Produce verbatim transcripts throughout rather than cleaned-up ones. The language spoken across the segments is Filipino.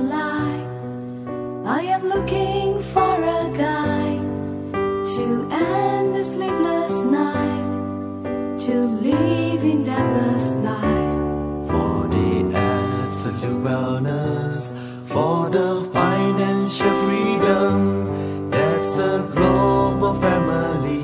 light. I am looking for a guide to end the sleepless night, to live in deathless life. For the absolute wellness, for the financial freedom, that's a global family,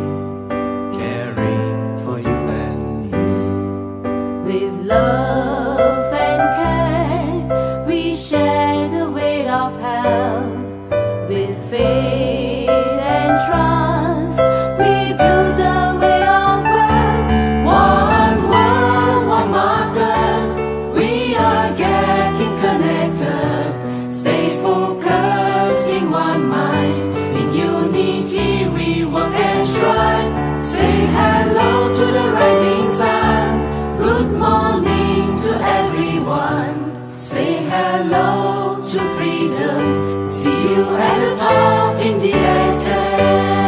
caring for you and me. With love and care, we share the weight of health. With faith and trust, we build the way of wealth. One world, one market, we are getting connected. Stay focused in one mind. In unity we work and strive. Say hello to the rising sun. Good morning to everyone. Say hello to freedom. See you at the top in D X N.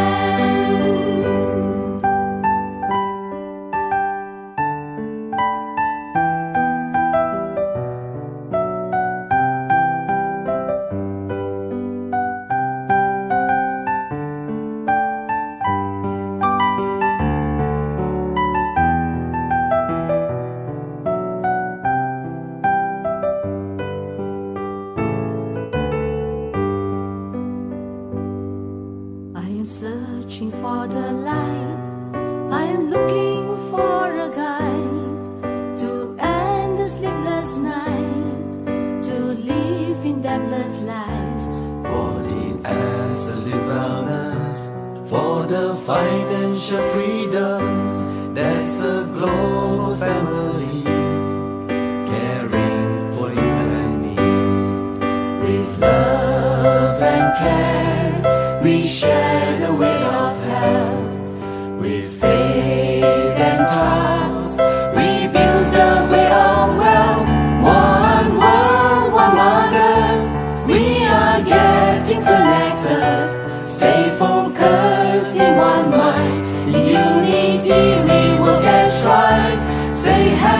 Searching for the light, I am looking for a guide to end the sleepless night, to live in deathless life. For the absolute wellness, for the financial freedom, that's a global family, caring for you and me. With love and care, we share the weight of health. With faith and trust, we build the way of wealth. One world, one mother, we are getting connected. Stay focused in one mind. In unity we work and strive. Say hello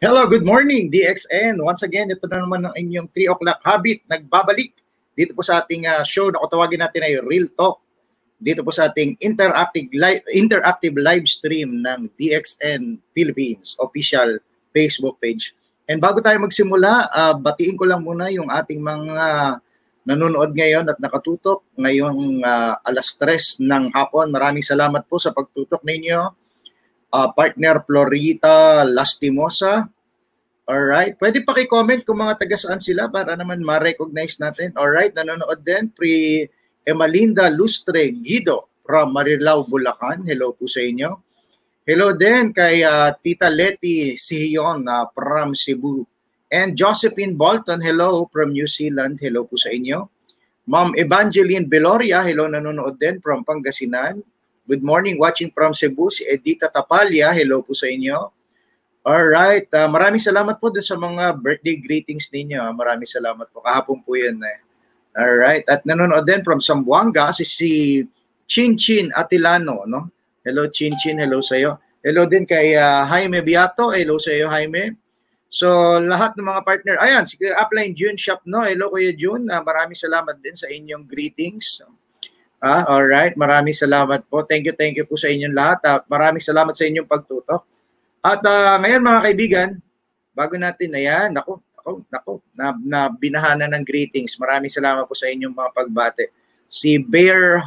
Hello, good morning, D X N. Once again, ito na naman ang inyong three o'clock habit. Nagbabalik dito po sa ating uh, show na kung natin ay Real Talk. Dito po sa ating interactive live, interactive live stream ng D X N Philippines official Facebook page. And bago tayo magsimula, uh, batiin ko lang muna yung ating mga nanonood ngayon at nakatutok ngayong uh, alas tres ng hapon. Maraming salamat po sa pagtutok ninyo. Uh, partner Florita Lastimosa. Alright. Pwede paki-comment kung mga taga saan sila para naman ma-recognize natin. Alright. Nanonood din. Pre Emalinda Lustre Guido from Marilao, Bulacan. Hello po sa inyo. Hello din kay uh, Tita Letty Sihion uh, from Cebu. And Josephine Bolton. Hello from New Zealand. Hello po sa inyo. Ma'am Evangeline Beloria. Hello, nanonood din from Pangasinan. Good morning, watching from Cebu, si Edita Tapalya. Hello po sa inyo. Alright, uh, maraming salamat po dun sa mga birthday greetings ninyo. Maraming salamat po. Kahapon po yun. Eh. Alright, at nanonood din from Zamboanga, si, si Chin Chin Atilano. No? Hello, Chin Chin. Hello sa iyo. Hello din kay uh, Jaime Beato. Hello sa iyo, Jaime. So, lahat ng mga partner. Ayan, si Upline June Shop. No? Hello, Kuya June. Uh, maraming salamat din sa inyong greetings. Ah, all right. Maraming salamat po. Thank you, thank you po sa inyong lahat. Uh, maraming salamat sa inyong pagtutok. At uh, ngayon mga kaibigan, bago natin, ayan, naku, naku, naku, na, na binahanan ng greetings. Maraming salamat po sa inyong mga pagbate. Si Bear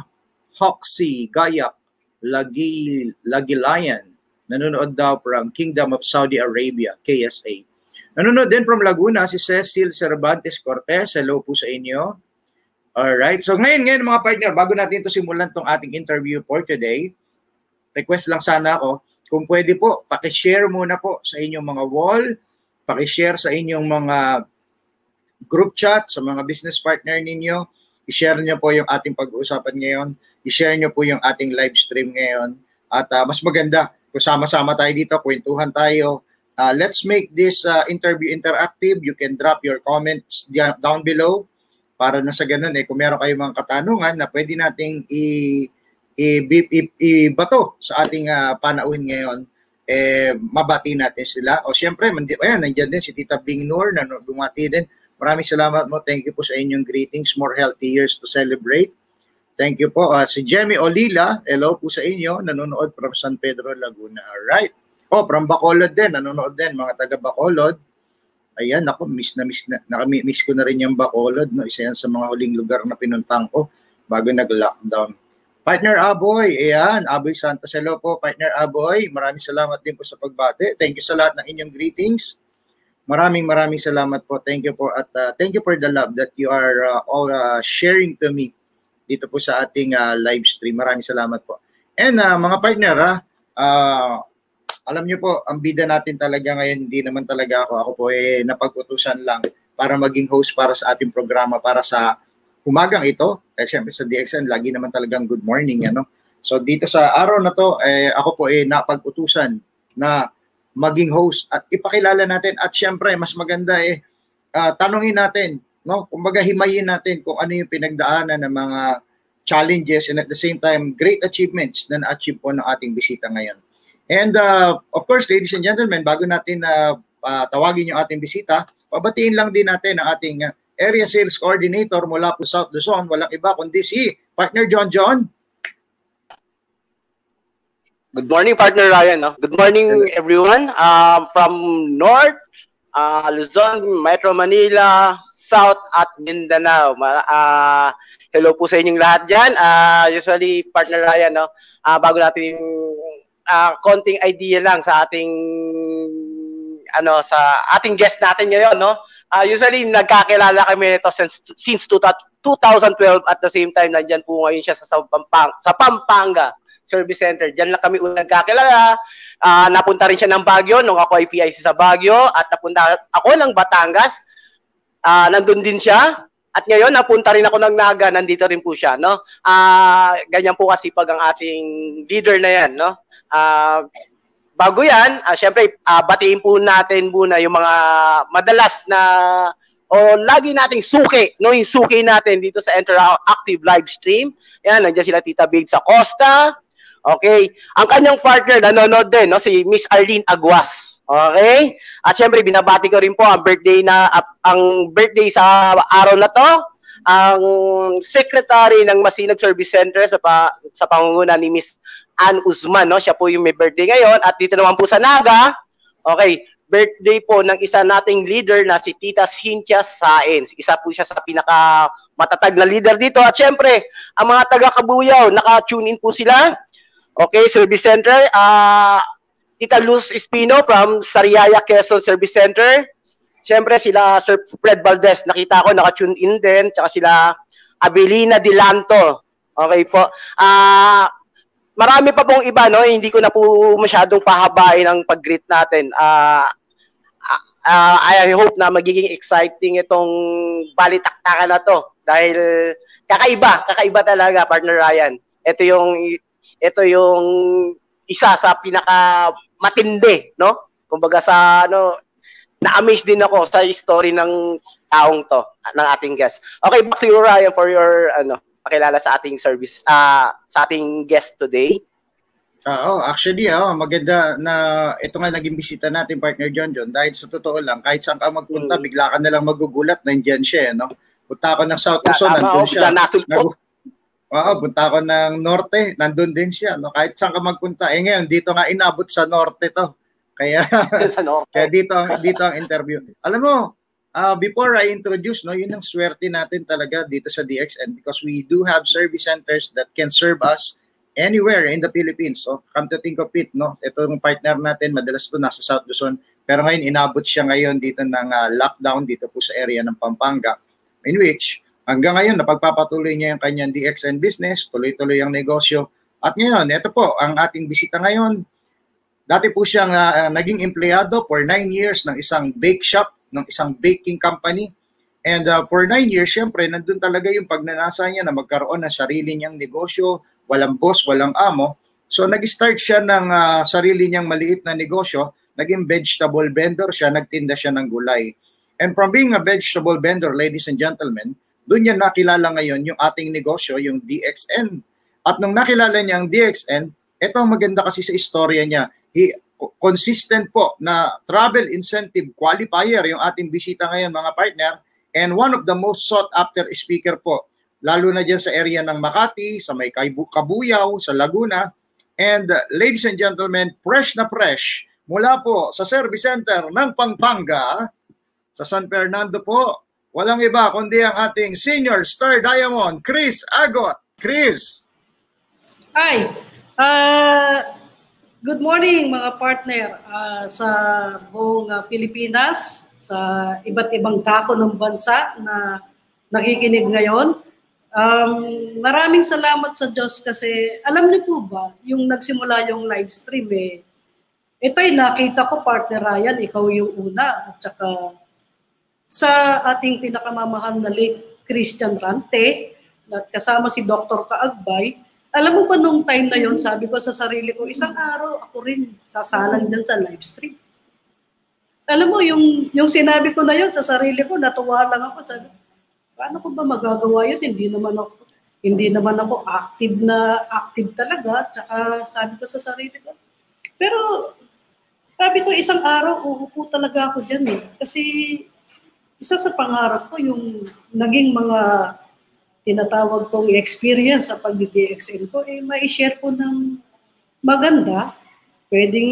Hoxie Gayak Lagi, Lagilayan, nanonood daw from Kingdom of Saudi Arabia, K S A. Nanonood din from Laguna, si Cecil Cervantes Cortez. Hello po sa inyo. Alright, so ngayon, ngayon mga partner, bago natin ito simulan itong ating interview for today, request lang sana ako, kung pwede po, pakishare muna po sa inyong mga wall, pakishare sa inyong mga group chat, sa mga business partner ninyo, i-share nyo po yung ating pag-uusapan ngayon, i-share nyo po yung ating live stream ngayon, at uh, mas maganda, kung sama-sama tayo dito, kwentuhan tayo, uh, let's make this uh, interview interactive. You can drop your comments down below, para na sa ganun, eh, kung meron kayong mga katanungan na pwede nating i-bato sa ating uh, panauhin ngayon, eh, mabati natin sila. O siyempre, ayan, nandiyan din si Tita Bing Noor na bumati din. Maraming salamat mo. Thank you po sa inyong greetings. More healthy years to celebrate. Thank you po. Uh, si Jemmy Olila, hello po sa inyo. Nanonood from San Pedro, Laguna. Alright. Oh, from Bacolod din. Nanonood din, mga taga Bacolod. Ayan, ako, miss na miss na, nakamiss ko na rin yung Bacolod, no? Isa yan sa mga huling lugar na pinuntang ko bago nag-lockdown. Partner Aboy, ayan, Aboy Santos, hello po, Partner Aboy. Maraming salamat din po sa pagbate. Thank you sa lahat ng inyong greetings. Maraming maraming salamat po. Thank you po at uh, thank you for the love that you are uh, all uh, sharing to me dito po sa ating uh, live stream. Maraming salamat po. And uh, mga partner, ha, uh, alam niyo po, ang bida natin talaga ngayon, hindi naman talaga ako. Ako po eh napag-utusan lang para maging host para sa ating programa para sa umagang ito. Eh, siyempre sa D X N, lagi naman talagang good morning. Ano? So dito sa araw na to, eh, ako po eh napag-utusan na maging host at ipakilala natin. At siyempre, mas maganda eh, uh, tanungin natin, no? Kumbaga himayin natin kung ano yung pinagdaanan ng mga challenges and at the same time, great achievements na na-achieve po ng ating bisita ngayon. And uh, of course, ladies and gentlemen, bago natin uh, uh, tawagin yung ating bisita, pabatiin lang din natin ang ating uh, Area Sales Coordinator mula po South Luzon, walang iba kundi si Partner John John. Good morning, Partner Ryan. No? Good morning, everyone. Um, from North, uh, Luzon, Metro Manila, South at Mindanao. Uh, hello po sa inyong lahat dyan. Uh, usually, Partner Ryan, no? uh, bago natin Uh, konting idea lang sa ating ano sa ating guest natin ngayon, no? Uh, usually nagkakilala kami nito since since two thousand twelve, at the same time nandiyan po ngayon siya sa Pampanga, sa Pampanga Service Center. Diyan lang kami unang nagkakilala. Uh, napunta rin siya ng Baguio nung ako ay P I C sa Baguio, at napunta ako ng Batangas. Uh, nandun din siya. At ngayon, napunta rin ako ng Naga, nandito rin po siya, no? Uh, ganyan po kasi pag ang ating leader na yan, no? Uh, bago yan, uh, syempre, uh, batiin po natin muna yung mga madalas na o lagi nating suki, no? Yung suki natin dito sa interactive live stream. Yan, nandiyan sila Tita Babe sa Costa. Okay. Ang kanyang partner, nanonood din, no? Si Miss Arlene Aguas. Okay? At syempre, binabati ko rin po ang birthday na uh, ang birthday sa araw na to, ang secretary ng Masinag Service Center sa pa, sa pangunguna ni Miss Ann Uzman, no? Siya po yung may birthday ngayon. At dito naman po sa Naga, okay, birthday po ng isa nating leader na si Tita Cynthia Saenz. Isa po siya sa pinaka matatag na leader dito. At syempre, ang mga taga-Kabuyaw, naka-tune in po sila. Okay, Service Center, ah... Uh, Tita Luz Espino from Sariaya, Quezon Service Center. Siyempre sila Sir Fred Valdez, nakita ko naka-tune in din. Tsaka sila Abelina Dilanto. Okay po. Ah, uh, marami pa pong iba, no? Hindi ko na po masyadong pahabain ang pag-greet natin. Ah, uh, uh, I hope na magiging exciting itong balitaktakan na to dahil kakaiba, kakaiba talaga, partner Ryan. Ito yung ito yung isa sa pinaka matindi, no? Kumbaga sa ano, na-amaze din ako sa story ng taong to, ng ating guest. Okay, back to you, Ryan, for your ano, pakilala sa ating service, uh, sa ating guest today. Oo, uh, oh, actually, oh, maganda na ito nga naging bisita natin, partner John John, dahil sa totoo lang, kahit saan ka magpunta, hmm. bigla ka na lang magugulat, nandiyan siya, no? Punta ako ng South Luzon, yeah, nandun oh, siya. Nag- Oo, punta ako ng Norte, nandun din siya, no? Kahit saan ka magpunta. Eh ngayon, dito nga inabot sa Norte to. Kaya, sa Norte. Kaya dito, dito ang interview. Alam mo, uh, before I introduce, no, yun ang swerte natin talaga dito sa D X N because we do have service centers that can serve us anywhere in the Philippines. So, come to think of it, no? Ito yung partner natin, madalas ito nasa South Luzon. Pero ngayon, inabot siya ngayon dito ng uh, lockdown dito po sa area ng Pampanga, in which hanggang ngayon, napagpapatuloy niya yung kanyang D X N business, tuloy-tuloy ang negosyo. At ngayon, ito po, ang ating bisita ngayon. Dati po siyang uh, naging empleyado for nine years ng isang bake shop, ng isang baking company. And uh, for nine years, syempre, nandun talaga yung pagnanasa niya na magkaroon ng sarili niyang negosyo, walang boss, walang amo. So, nag-start siya ng uh, sarili niyang maliit na negosyo, naging vegetable vendor siya, nagtinda siya ng gulay. And from being a vegetable vendor, ladies and gentlemen, doon niya nakilala ngayon yung ating negosyo, yung D X N. At nung nakilala niya ang D X N, ito ang maganda kasi sa istorya niya. He, consistent po na travel incentive qualifier yung ating bisita ngayon, mga partner. And one of the most sought after speaker po, lalo na dyan sa area ng Makati, sa may Kabuyaw, sa Laguna. And uh, ladies and gentlemen, fresh na fresh, mula po sa Service Center ng Pampanga, sa San Fernando po, walang iba kundi ang ating Senior Star Diamond, CRIS Agot. CRIS. Hi. Uh, good morning mga partner uh, sa buong uh, Pilipinas, sa iba't ibang dako ng bansa na nakikinig ngayon. Um, maraming salamat sa Diyos kasi alam niyo po ba, yung nagsimula yung live stream eh, ito'y nakita ko, partner Ryan, ikaw yung una at saka sa ating pinakamamahal na late Christian Rante at kasama si Doctor Kaagbay. Alam mo ba nung time na yon, sabi ko sa sarili ko, isang araw ako rin sasalang dyan sa live stream. Alam mo, yung, yung sinabi ko na yon sa sarili ko, natuwa lang ako. Sabi, paano ko ba magagawa yun? Hindi naman ako, hindi naman ako active na active talaga. Tsaka sabi ko sa sarili ko. Pero sabi ko, isang araw, uupo talaga ako dyan eh. Kasi isa sa pangarap ko yung naging mga tinatawag kong experience sa pag-D X N ko, eh, ma-share ko ng maganda, pwedeng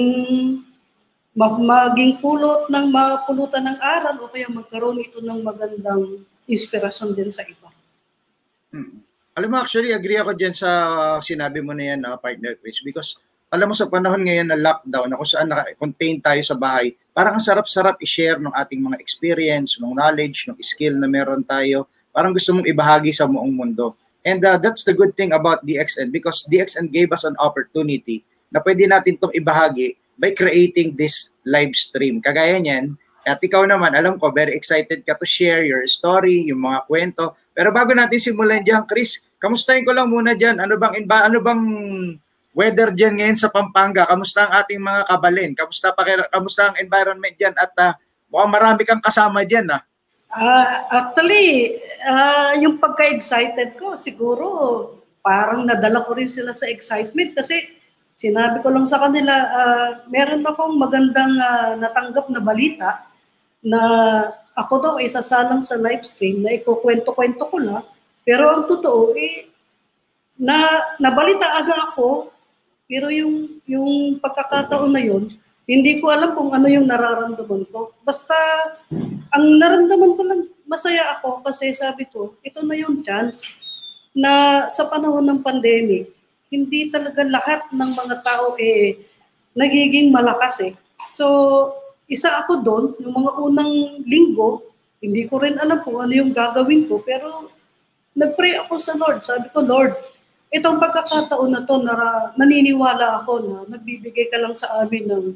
maging pulot ng mapulutan ng aral o kaya magkaroon ito ng magandang inspirasyon din sa iba. Hmm. Alam mo, actually, agree ako dyan sa sinabi mo na yan, uh, partner Chris, because alam mo sa panahon ngayon na lockdown, na kung saan naka-contain tayo sa bahay, parang ang sarap-sarap i-share ng ating mga experience, ng knowledge, ng skill na meron tayo. Parang gusto mong ibahagi sa buong mundo. And uh, that's the good thing about D X N because D X N gave us an opportunity na pwede natin itong ibahagi by creating this live stream. Kagaya niyan, at ikaw naman, alam ko, very excited ka to share your story, yung mga kwento. Pero bago natin simulan dyan, Chris, kamustahin ko lang muna dyan. Ano bang, ano bang weather dyan ngayon sa Pampanga? Kamusta ang ating mga kabalin? Kamusta, pa, kamusta ang environment dyan? At uh, mukhang marami kang kasama dyan. Ah. Uh, actually, uh, yung pagka-excited ko, siguro parang nadala ko rin sila sa excitement kasi Sinabi ko lang sa kanila, uh, meron akong magandang uh, natanggap na balita na ako daw ay sasalang sa livestream na ikukwento-kwento ko lang. Pero ang totoo, eh, na nabalita aga ako, pero yung, yung pagkakataon na yun, hindi ko alam kung ano yung nararamdaman ko. Basta, ang naramdaman ko lang, masaya ako kasi sabi ko, ito na yung chance na sa panahon ng pandemic, hindi talaga lahat ng mga tao eh nagiging malakas eh. So, isa ako doon, yung mga unang linggo, hindi ko rin alam kung ano yung gagawin ko, pero nag-pray ako sa Lord. Sabi ko, Lord, itong pagkakataon na to, na, naniniwala ako na nagbibigay ka lang sa amin ng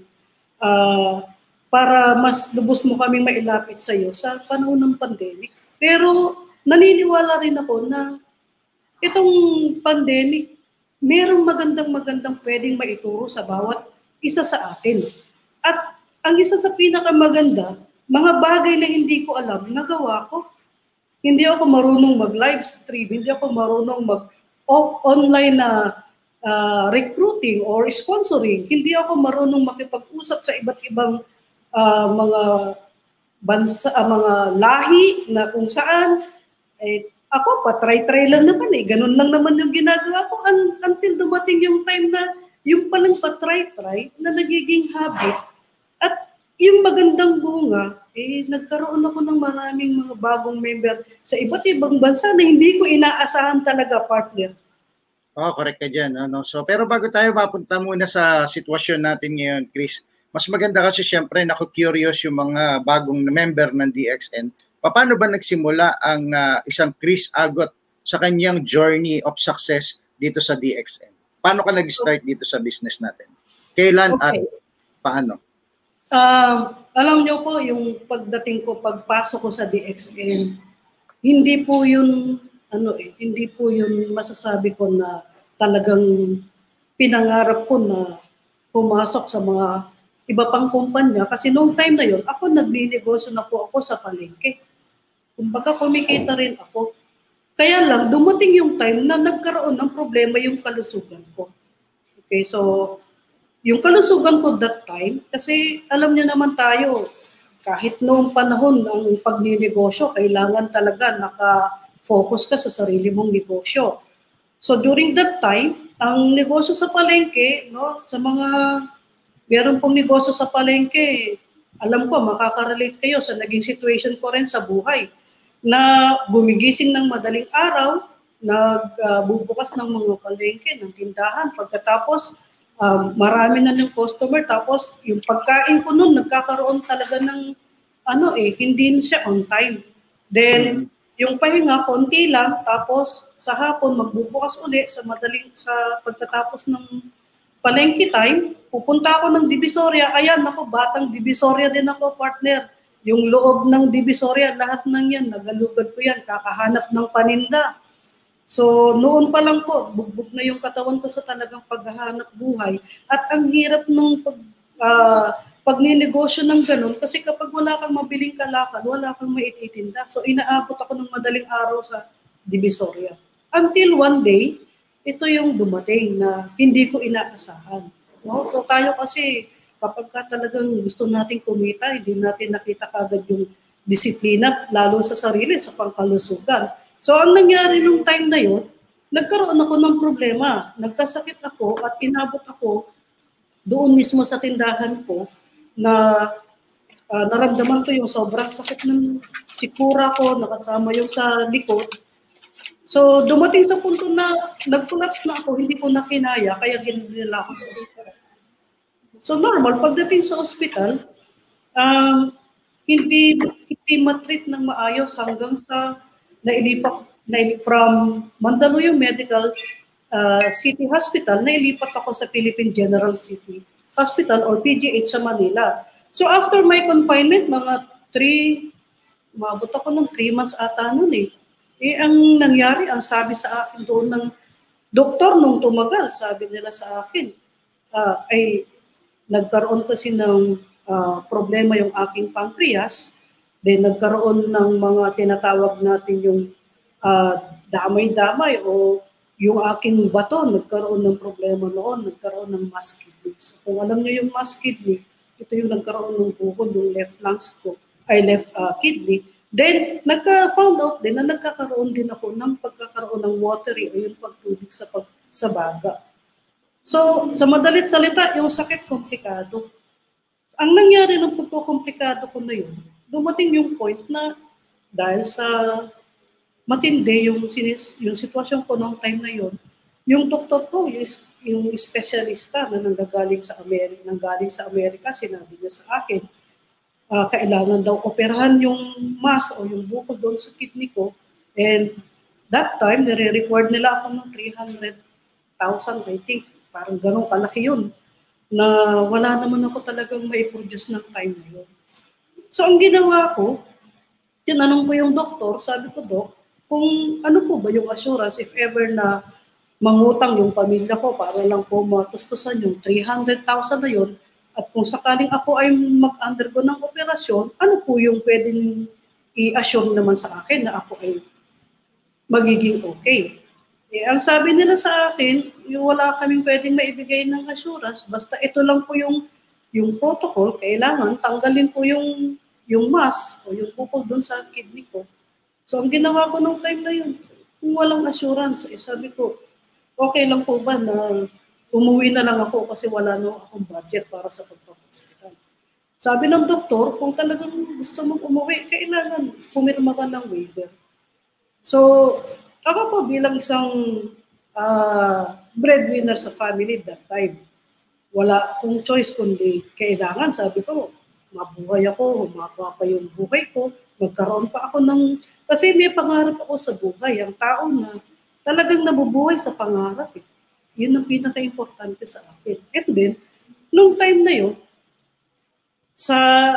uh, para mas lubos mo kaming mailapit sa iyo sa panahon ng pandemic. Pero naniniwala rin ako na itong pandemic, merong magandang-magandang pwedeng maituro sa bawat isa sa atin. At ang isa sa pinakamaganda, mga bagay na hindi ko alam, nagawa ko. Hindi ako marunong mag-live stream, hindi ako marunong mag-online na uh, recruiting or sponsoring. Hindi ako marunong makipag-usap sa iba't ibang uh, mga bansa, uh, mga lahi na kung saan. Eh, ako, patry-try lang naman eh. Ganun lang naman yung ginagawa ko un- until dumating yung time na yung palang patry-try na nagiging habit. At yung magandang bunga, eh, nagkaroon ako ng maraming mga bagong member sa iba't ibang bansa na hindi ko inaasahan talaga, partner. Oh, correct ka dyan. Ano? So, pero bago tayo mapunta muna sa sitwasyon natin ngayon, Chris, mas maganda kasi siyempre naku-curious yung mga bagong member ng D X N. Paano ba nagsimula ang uh, isang CRIS Agot sa kanyang journey of success dito sa D X N? Paano ka nag-start dito sa business natin? Kailan okay. At paano? Uh, alam nyo po, yung pagdating ko, pagpasok ko sa D X N, hindi po yun, ano eh, hindi po yun masasabi ko na talagang pinangarap ko na pumasok sa mga iba pang kumpanya. Kasi noong time na yun, ako nagninegosyo na po ako sa palengke. Kumbaga kumikita rin ako. Kaya lang, dumating yung time na nagkaroon ng problema yung kalusugan ko. Okay, so yung kalusugan ko that time, kasi alam niyo naman tayo, kahit noong panahon ng pagninegosyo, kailangan talaga naka-focus ka sa sarili mong negosyo. So during that time, ang negosyo sa palengke, no, sa mga meron pong negosyo sa palengke, alam ko, makaka-relate kayo sa naging situation ko rin sa buhay, na gumigising ng madaling araw, nagbubukas uh, ng mga palengke, ng tindahan, pagkatapos, Um, marami na ng customer, tapos yung pagkain ko nun, nagkakaroon talaga ng, ano eh, hindi siya on time. Then, yung pahinga, konti lang, tapos sa hapon, magbubukas uli sa madaling, sa pagkatapos ng palengke time, pupunta ako ng Divisoria. Ayan, ako, batang Divisoria din ako, partner. Yung loob ng Divisoria, lahat ng yan, nagalugad ko yan, kakahanap ng paninda. So, noon pa lang po, bugbog na yung katawan ko sa talagang paghahanap buhay. At ang hirap ng pag, uh, pagninegosyo ng ganun, kasi kapag wala kang mabiling kalakal, wala kang maititinda. So, inaabot ako ng madaling araw sa Divisoria. Until one day, ito yung dumating na hindi ko inaasahan. No? So, tayo kasi, kapag ka talagang gusto nating kumita, hindi natin nakita kagad yung disiplina, lalo sa sarili, sa pangkalusugan. So, ang nangyari nung time na yun, nagkaroon ako ng problema. Nagkasakit ako at inabot ako doon mismo sa tindahan ko na uh, naramdaman ko yung sobrang sakit ng sikura ko, nakasama yung sa likod. So, dumating sa punto na nag-collapse na ako, hindi ko na kinaya, kaya ginila ako sa ospital. So, normal, pagdating sa ospital, um, hindi, hindi matreat ng maayos hanggang sa nailipat nailipat from Mandaluyong Medical uh, City Hospital, nailipat ako sa Philippine General City Hospital or P G H sa Manila. So after my confinement, mga three, mabot ako ng three months ata nun eh. Eh ang nangyari, ang sabi sa akin doon ng doktor nung tumagal, sabi nila sa akin, uh, ay nagkaroon kasi ng uh, problema yung aking pancreas. Then nagkaroon ng mga tinatawag natin yung uh, damay-damay o yung aking bato, nagkaroon ng problema noon, nagkaroon ng mass kidney. So, kung alam niyo yung mass kidney, ito yung nagkaroon ng bukol, yung left lungs ko, ay left uh, kidney. Then, nagka-found out din na nagkakaroon din ako ng pagkakaroon ng watery o yung pagtubig sa, pag, sa baga. So, sa madalit salita, yung sakit komplikado. Ang nangyari ng pagkukomplikado ko na yun, dumating yung point na dahil sa matindi yung, sinis, yung sitwasyon ko noong time na yun, yung doktor ko, yung, yung specialista na nanggagaling sa Amerika, nanggaling sa Amerika, sinabi niya sa akin, uh, kailangan daw operahan yung mass o yung bukol doon sa kidney ko. And that time, nire-record nila ako ng three hundred thousand, I think. Parang ganun kalaki yun. Na wala naman ako talagang mai-produce ng time na yun. So, ang ginawa ko, tinanong ko yung doktor, sabi ko, Dok, kung ano po ba yung assurance if ever na mangutang yung pamilya ko para lang po matustusan yung three hundred thousand na yun, at kung sakaling ako ay mag-undergo ng operasyon, ano po yung pwedeng i-assure naman sa akin na ako ay magiging okay. Eh, ang sabi nila sa akin, yung wala kaming pwedeng maibigay ng assurance, basta ito lang po yung, yung protocol, kailangan tanggalin po yung, yung mass o yung bukol doon sa kidney ko. So, ang ginawa ko nung time na yun, kung walang assurance, eh, sabi ko, okay lang po ba na umuwi na lang ako kasi wala na akong budget para sa pagpapahospital. Sabi ng doktor, kung talagang gusto mong umuwi, kailangan pumirma ka ng waiver. So, ako po bilang isang uh, breadwinner sa family that time, wala akong choice kundi kailangan, sabi ko, mabuhay ako, humaba pa yung buhay ko, magkaroon pa ako ng, kasi may pangarap ako sa buhay, ang tao na talagang nabubuhay sa pangarap. Eh. Yun ang pinaka-importante sa akin. And then, nung time na yun, sa,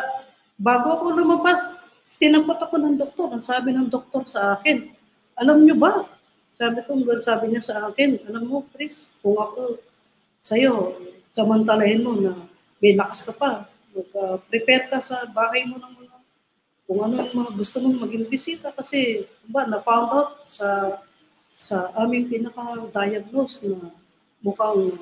bago ako lumabas, tinapat ako ng doktor, ang sabi ng doktor sa akin, alam nyo ba? Sabi ko, sabi niya sa akin, alam mo, Chris, kung ako sa'yo, samantalahin mo na may lakas ka pa, mag-prepare ka sa bahay mo ng mga, kung ano yung mga gusto mong maging bisita kasi, ba, na-found out sa sa aming pinaka-diagnose na mukhang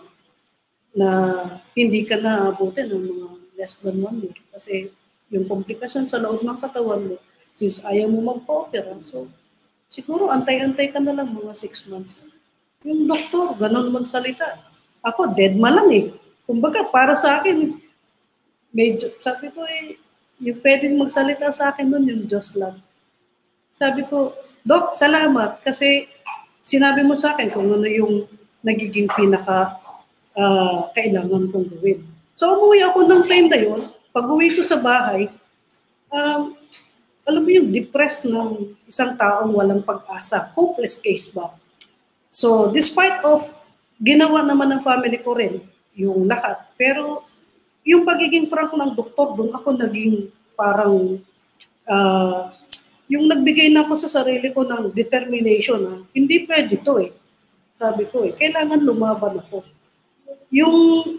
na hindi ka na abutin ng mga less than one year. Kasi yung komplikasyon sa loob ng katawan mo, since ayaw mo magpa-opera, so siguro antay-antay ka na lang mga six months. Yung doktor, ganun magsalita. Ako, dead ma lang eh. Kumbaga, para sa akin, medyo, sabi ko eh, yung pwedeng magsalita sa akin nun, yung Diyos lang. Sabi ko, Dok, salamat kasi sinabi mo sa akin kung ano yung nagiging pinaka uh, kailangan kong gawin. So, umuwi ako ng time na yun. Pag uwi ko sa bahay, um, alam mo yung depressed ng isang taong walang pag-asa. Hopeless case ba? So, despite of ginawa naman ng family ko rin yung lahat. Pero, yung pagiging frank ng doktor, doon ako naging parang, uh, yung nagbigay na ako sa sarili ko ng determination na hindi pwede to eh. Sabi ko eh, kailangan lumaban ako. Yung,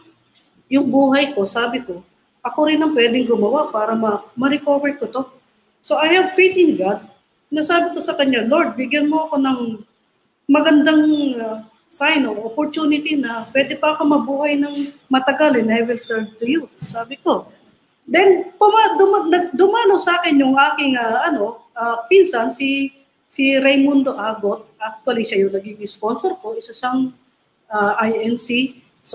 yung buhay ko, sabi ko, ako rin ang pwedeng gumawa para ma- ma-recover ko to. So I have faith in God. Nasabi ko sa Kanya, Lord, bigyan mo ako ng magandang uh, sign o opportunity na pwede pa ako mabuhay ng matagal and I will serve to you. Sabi ko. Then, puma, duma, dumano sa akin yung aking uh, ano, uh, pinsan, si, si Raimundo Agot. Actually, siya yung naging sponsor ko. Isa siyang uh, I N C. So,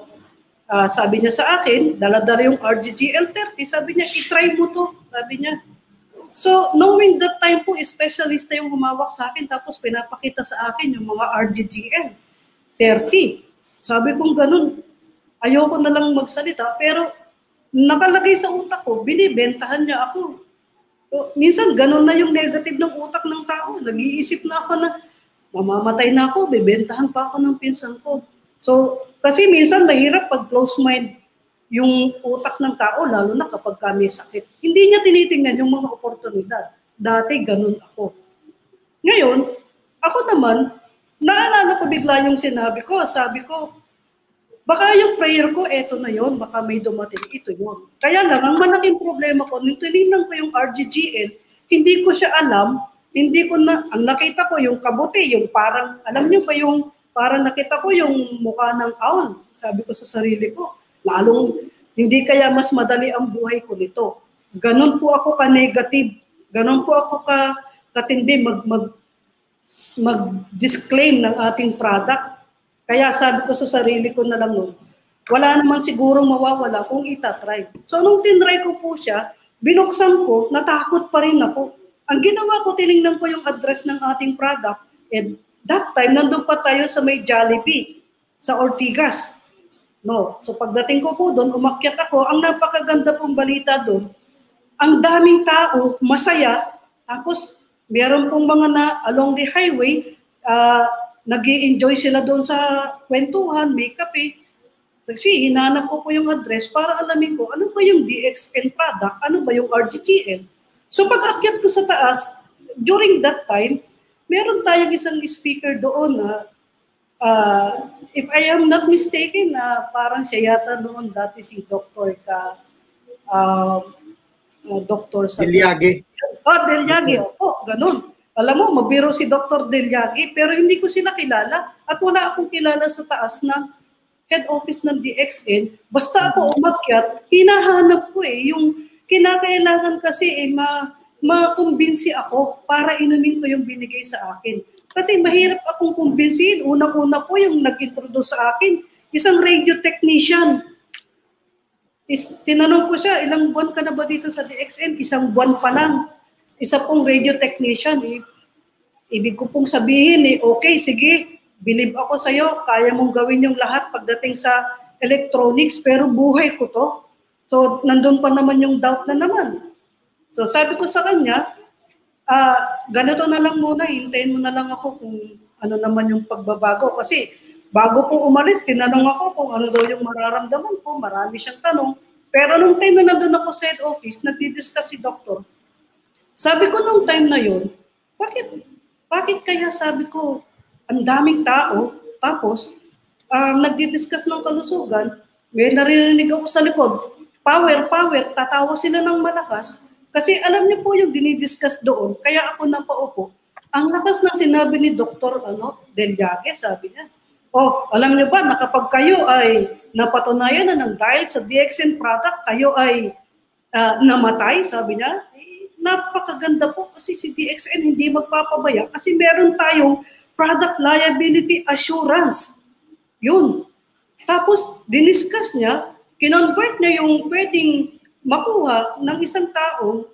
uh, sabi niya sa akin, dala-dala yung R G G L thirty. Sabi niya, itry mo to. Sabi niya. So, knowing that time po, specialista yung humawak sa akin, tapos pinapakita sa akin yung mga R G G L thirty. Sabi kong ganun, ayoko na lang magsalita, pero nakalagay sa utak ko, binibentahan niya ako. So, minsan, ganun na yung negative ng utak ng tao. Nag-iisip na ako na, mamamatay na ako, bibentahan pa ako ng pinsan ko. So, kasi minsan mahirap pag close mind yung utak ng tao, lalo na kapag kami sakit. Hindi niya tinitingnan yung mga oportunidad. Dati, ganun ako. Ngayon, ako naman, naalala ko bigla yung sinabi ko. Sabi ko, baka yung prayer ko, eto na yon, baka may dumating, ito yun. Kaya lang, ang malaking problema ko, nung tinignan ko yung R G G L, hindi ko siya alam hindi ko na, ang nakita ko yung kabuti, yung parang, alam niyo ba yung, parang nakita ko yung mukha ng aon. Sabi ko sa sarili ko, lalong, hindi kaya mas madali ang buhay ko nito. Ganon po ako ka-negative. Ganon po ako ka, katindi mag, mag, mag-disclaim ng ating product. Kaya sabi ko sa sarili ko na lang nun, wala naman sigurong mawawala kung itatry. So nung tinry ko po siya, binuksan ko, natakot pa rin ako. Ang ginawa ko, tinignan ko yung address ng ating product, and that time, nandun pa tayo sa may Jollibee, sa Ortigas. No? So pagdating ko po doon, umakyat ako, ang napakaganda pong balita doon, ang daming tao, masaya, tapos meron pong mga na along the highway, uh, nag-i-enjoy sila doon sa kwentuhan, may kape. Kasi hinanap ko po yung address para alamin ko, ano ba yung D X N product, ano ba yung R G T N. So pag-akyat ko sa taas, during that time, meron tayong isang speaker doon na, uh, if I am not mistaken, na uh, parang siya yata noon dati si Doctor Ka, uh, uh, Doctor sa... Delyage. Oh, Delyage, opo, ganun. Alam mo, mabiro si Doctor Delyage, pero hindi ko sila kilala at wala akong kilala sa taas ng head office ng D X N. Basta ako umakyat, hinahanap ko eh, yung kinakailangan kasi eh, ma makumbinsi ako para inumin ko yung binigay sa akin. Kasi mahirap akong kumbinsihin. Unang-una po yung nag-introduce sa akin, isang radio technician. Is, tinanong ko siya, ilang buwan ka na ba dito sa D X N? Isang buwan pa lang. Isa pong radio technician. Eh. Ibig ko pong sabihin, eh, okay, sige, believe ako sa'yo, kaya mong gawin yung lahat pagdating sa electronics, pero buhay ko to. So, nandun pa naman yung doubt na naman. So, sabi ko sa kanya, uh, ganito na lang muna, hintayin mo na lang ako kung ano naman yung pagbabago. Kasi, bago po umalis, tinanong ako kung ano daw yung mararamdaman ko. Marami siyang tanong. Pero nung time na nandun ako sa head office, nagdi-discuss si doktor. Sabi ko nung time na yun, bakit, bakit kaya sabi ko, ang daming tao, tapos, um, nagdi-discuss ng kalusugan, may naririnig ako sa likod, power, power, tatawa sila ng malakas. Kasi alam niyo po yung dinidiscuss doon, kaya ako napaupo. Ang lakas ng sinabi ni Doktor ano, Delyage, sabi niya. Oh, alam niyo ba na kapag kayo ay napatunayan na ng dahil sa D X N product, kayo ay uh, namatay, sabi niya. Eh, napakaganda po kasi si D X N hindi magpapabaya kasi meron tayong product liability assurance. Yun. Tapos, diniscuss niya, kinonvert niya yung pwedeng makuha ng isang taong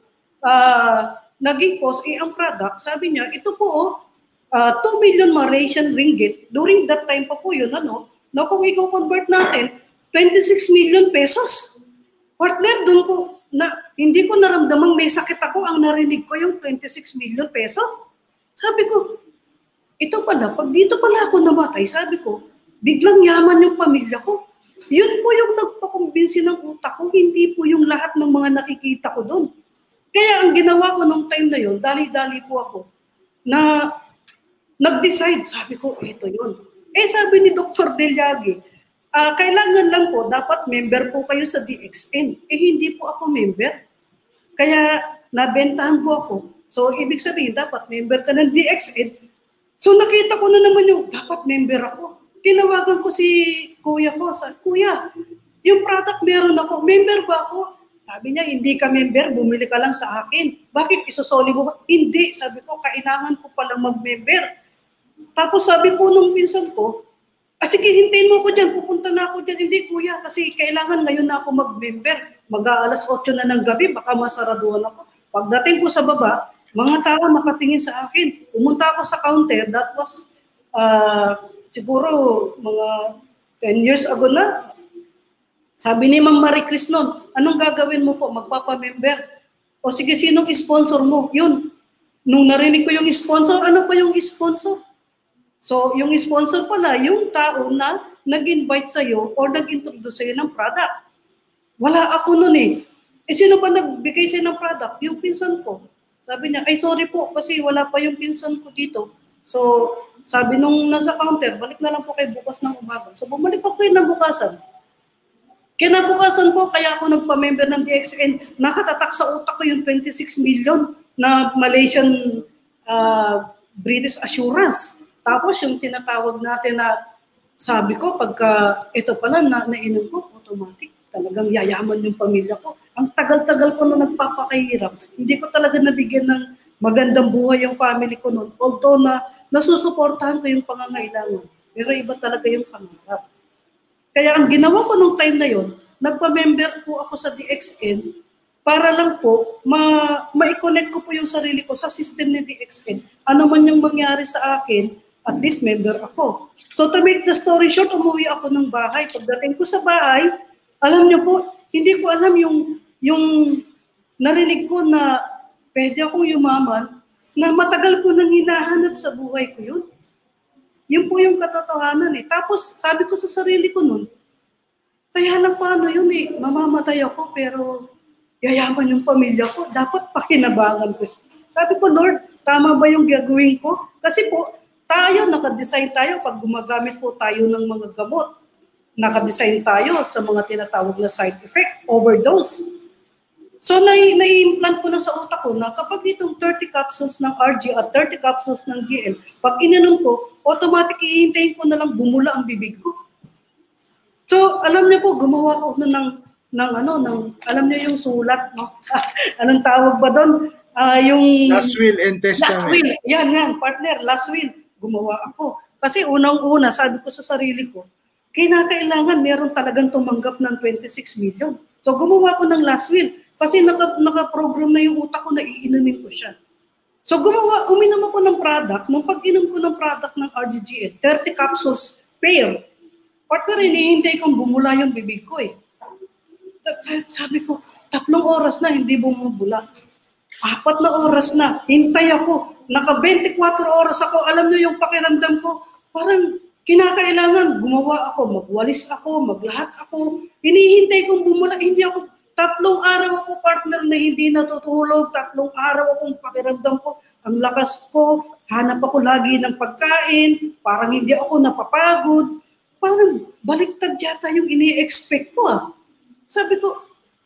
uh, naging cost eh ang product. Sabi niya, ito po, uh, two million Malaysian ringgit, during that time pa po yun, ano, na kung i-convert natin, twenty-six million pesos. Partner, doon ko, na, hindi ko naramdamang may sakit ako, ang narinig ko yung twenty-six million peso. Sabi ko, ito pala, pag dito pala ako namatay, sabi ko, biglang yaman yung pamilya ko. Yun po yung nagpakumbinsi ng utak ko, hindi po yung lahat ng mga nakikita ko doon. Kaya ang ginawa ko nung time na yun, dali-dali po ako, na nag-decide, sabi ko, ito yun. Eh sabi ni Doctor Delyage, uh, kailangan lang po, dapat member po kayo sa D X N. Eh hindi po ako member. Kaya nabentahan po ako. So ibig sabihin, dapat member ka ng D X N. So nakita ko na naman yung, dapat member ako. Tinawagan ko si kuya ko, sabi, kuya, yung product meron ako, member ba ako? Sabi niya, hindi ka member, bumili ka lang sa akin. Bakit isusoli mo ba? Hindi, sabi ko, kailangan ko palang mag-member. Tapos sabi po nung pinsan ko, ah sige, hintayin mo ko dyan, pupunta na ako dyan. Hindi kuya, kasi kailangan ngayon na ako mag-member. Mag-aalas otso na ng gabi, baka masaraduhan ako. Pagdating ko sa baba, mga tao makatingin sa akin. Pumunta ako sa counter, that was, uh, siguro mga ten years ago na. Sabi ni Ma'am Marie Chris noon, anong gagawin mo po? Magpapa-member. O sige, sinong sponsor mo? Yun. Nung narinig ko yung sponsor, ano pa yung sponsor? So, yung sponsor pala, yung tao na nag-invite sa'yo or nag-introduce sa'yo ng product. Wala ako noon eh. Eh, sino ba nagbigay sa'yo ng product? Yung pinsan ko. Sabi niya, ay sorry po, kasi wala pa yung pinsan ko dito. So, sabi nung nasa counter, balik na lang po kayo bukas ng umaga. So, bumalik ako kayo ng bukasan. Kinabukasan po, kaya ako nagpa-member ng D X N, nakatatak sa utak ko yung twenty-six million na Malaysian uh, British assurance. Tapos yung tinatawag natin na, sabi ko, pagka ito pala na nainom ko, automatic, talagang yayaman yung pamilya ko. Ang tagal-tagal ko na nagpapakahirap. Hindi ko talaga nabigyan ng magandang buhay yung family ko noon. Although na nasusuportahan ko yung pangangailangan. Pero iba talaga yung pangarap. Kaya ang ginawa ko nung time na yon, nagpa-member po ako sa D X N para lang po ma ma-connect ko po yung sarili ko sa system ni D X N. Ano man yung mangyari sa akin, at least member ako. So to make the story short, umuwi ako ng bahay. Pagdating ko sa bahay, alam niyo po, hindi ko alam yung, yung narinig ko na pwede akong yumaman, na matagal ko nang hinahanap sa buhay ko yun. Yun po yung katotohanan eh. Tapos sabi ko sa sarili ko nun, kaya lang paano yun eh, mamamatay ako pero yayaman yung pamilya ko, dapat pakinabangan ko. Sabi ko, Lord, tama ba yung gagawin ko? Kasi po, tayo, nakadesign tayo pag gumagamit po tayo ng mga gamot. Nakadesign tayo sa mga tinatawag na side effect, overdose. So, nai-implant ko na sa utak ko na kapag itong thirty capsules ng R G at thirty capsules ng G L, pag ininom ko, automatic ihintayin ko na lang bumula ang bibig ko. So, alam niyo po, gumawa ko na ng, ng ano, ng, alam niyo yung sulat, no? Anong tawag ba doon? Uh, yung... Last will and testament. Last will. Yan, yan, partner, last will. Gumawa ako. Kasi unang-una, sabi ko sa sarili ko, kinakailangan meron talagang tumanggap ng twenty-six million. So gumawa ko ng last will. Kasi naka, naka-program na yung utak ko na iinumin ko siya. So gumawa, uminom ako ng product. Nung pag-inom ko ng product ng R G G L, thirty capsules pair. Partner, hinihintay kang bumula yung bibig ko eh. Sabi ko, tatlong oras na hindi bumubula. Apat na oras na, hintay ako. Naka twenty-four oras ako, alam niyo yung pakiramdam ko, parang kinakailangan, gumawa ako, magwalis ako, maglahat ako. Hinihintay kong bumula, hindi ako, tatlong araw ako partner na hindi natutulog, tatlong araw akong pakiramdam ko, ang lakas ko, hanap ako lagi ng pagkain, parang hindi ako napapagod, parang baliktad yata yung ini-expect ko ah. Sabi ko,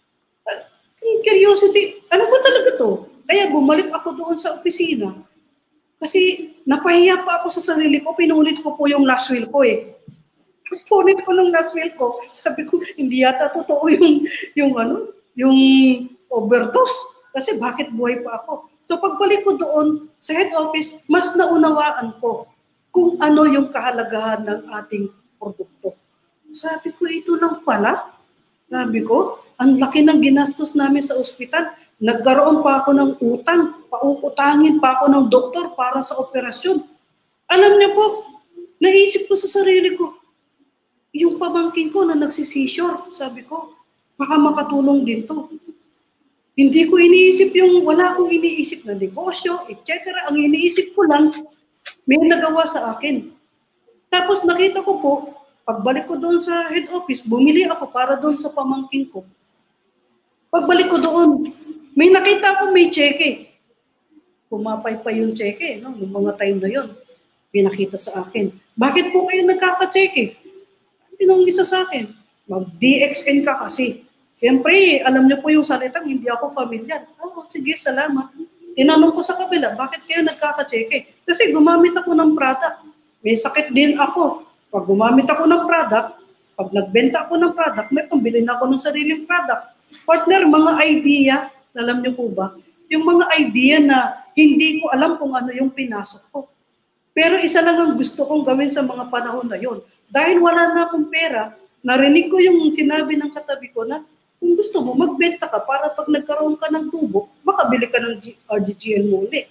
curiosity, ano ba talaga to? Kaya bumalik ako doon sa opisina. Kasi napahiya pa ako sa sarili ko, pinulit ko po yung last will ko eh. Pinulit ko ng last will ko, sabi ko, hindi yata totoo yung, yung ano, yung overdose. Kasi bakit buhay pa ako? So pagbalik ko doon sa head office, mas naunawaan ko kung ano yung kahalagahan ng ating produkto. Sabi ko, ito lang pala. Sabi ko, ang laki ng ginastos namin sa ospital. Nagkaroon pa ako ng utang, pauutangin pa ako ng doktor para sa operasyon. Alam niyo po, naisip ko sa sarili ko, yung pamangkin ko na nagsisisure, sabi ko, baka makatulong din to. Hindi ko iniisip yung, wala akong iniisip na negosyo, et cetera. Ang iniisip ko lang, may nagawa sa akin. Tapos nakita ko po, pagbalik ko doon sa head office, bumili ako para doon sa pamangkin ko. Pagbalik ko doon, may nakita ko may cheque. Pumapay pa yung cheque, no? Noong mga time na yon, pinakita sa akin. Bakit po kayo nagkaka-cheque? Tinong isa sa akin, mag-D X N ka kasi. Siyempre, alam niyo po yung salitang, hindi ako familiar. Oh, sige, salamat. Tinanong ko sa kabila, bakit kayo nagkaka-cheque? Kasi gumamit ako ng product. May sakit din ako. Pag gumamit ako ng product, pag nagbenta ako ng product, may pambili na ako ng sariling product. Partner, mga idea, alam niyo po ba, yung mga idea na hindi ko alam kung ano yung pinasok ko. Pero isa lang ang gusto kong gawin sa mga panahon na yon. Dahil wala na akong pera, narinig ko yung sinabi ng katabi ko na kung gusto mo, magbenta ka para pag nagkaroon ka ng tubo, makabili ka ng R G G L mo ulit.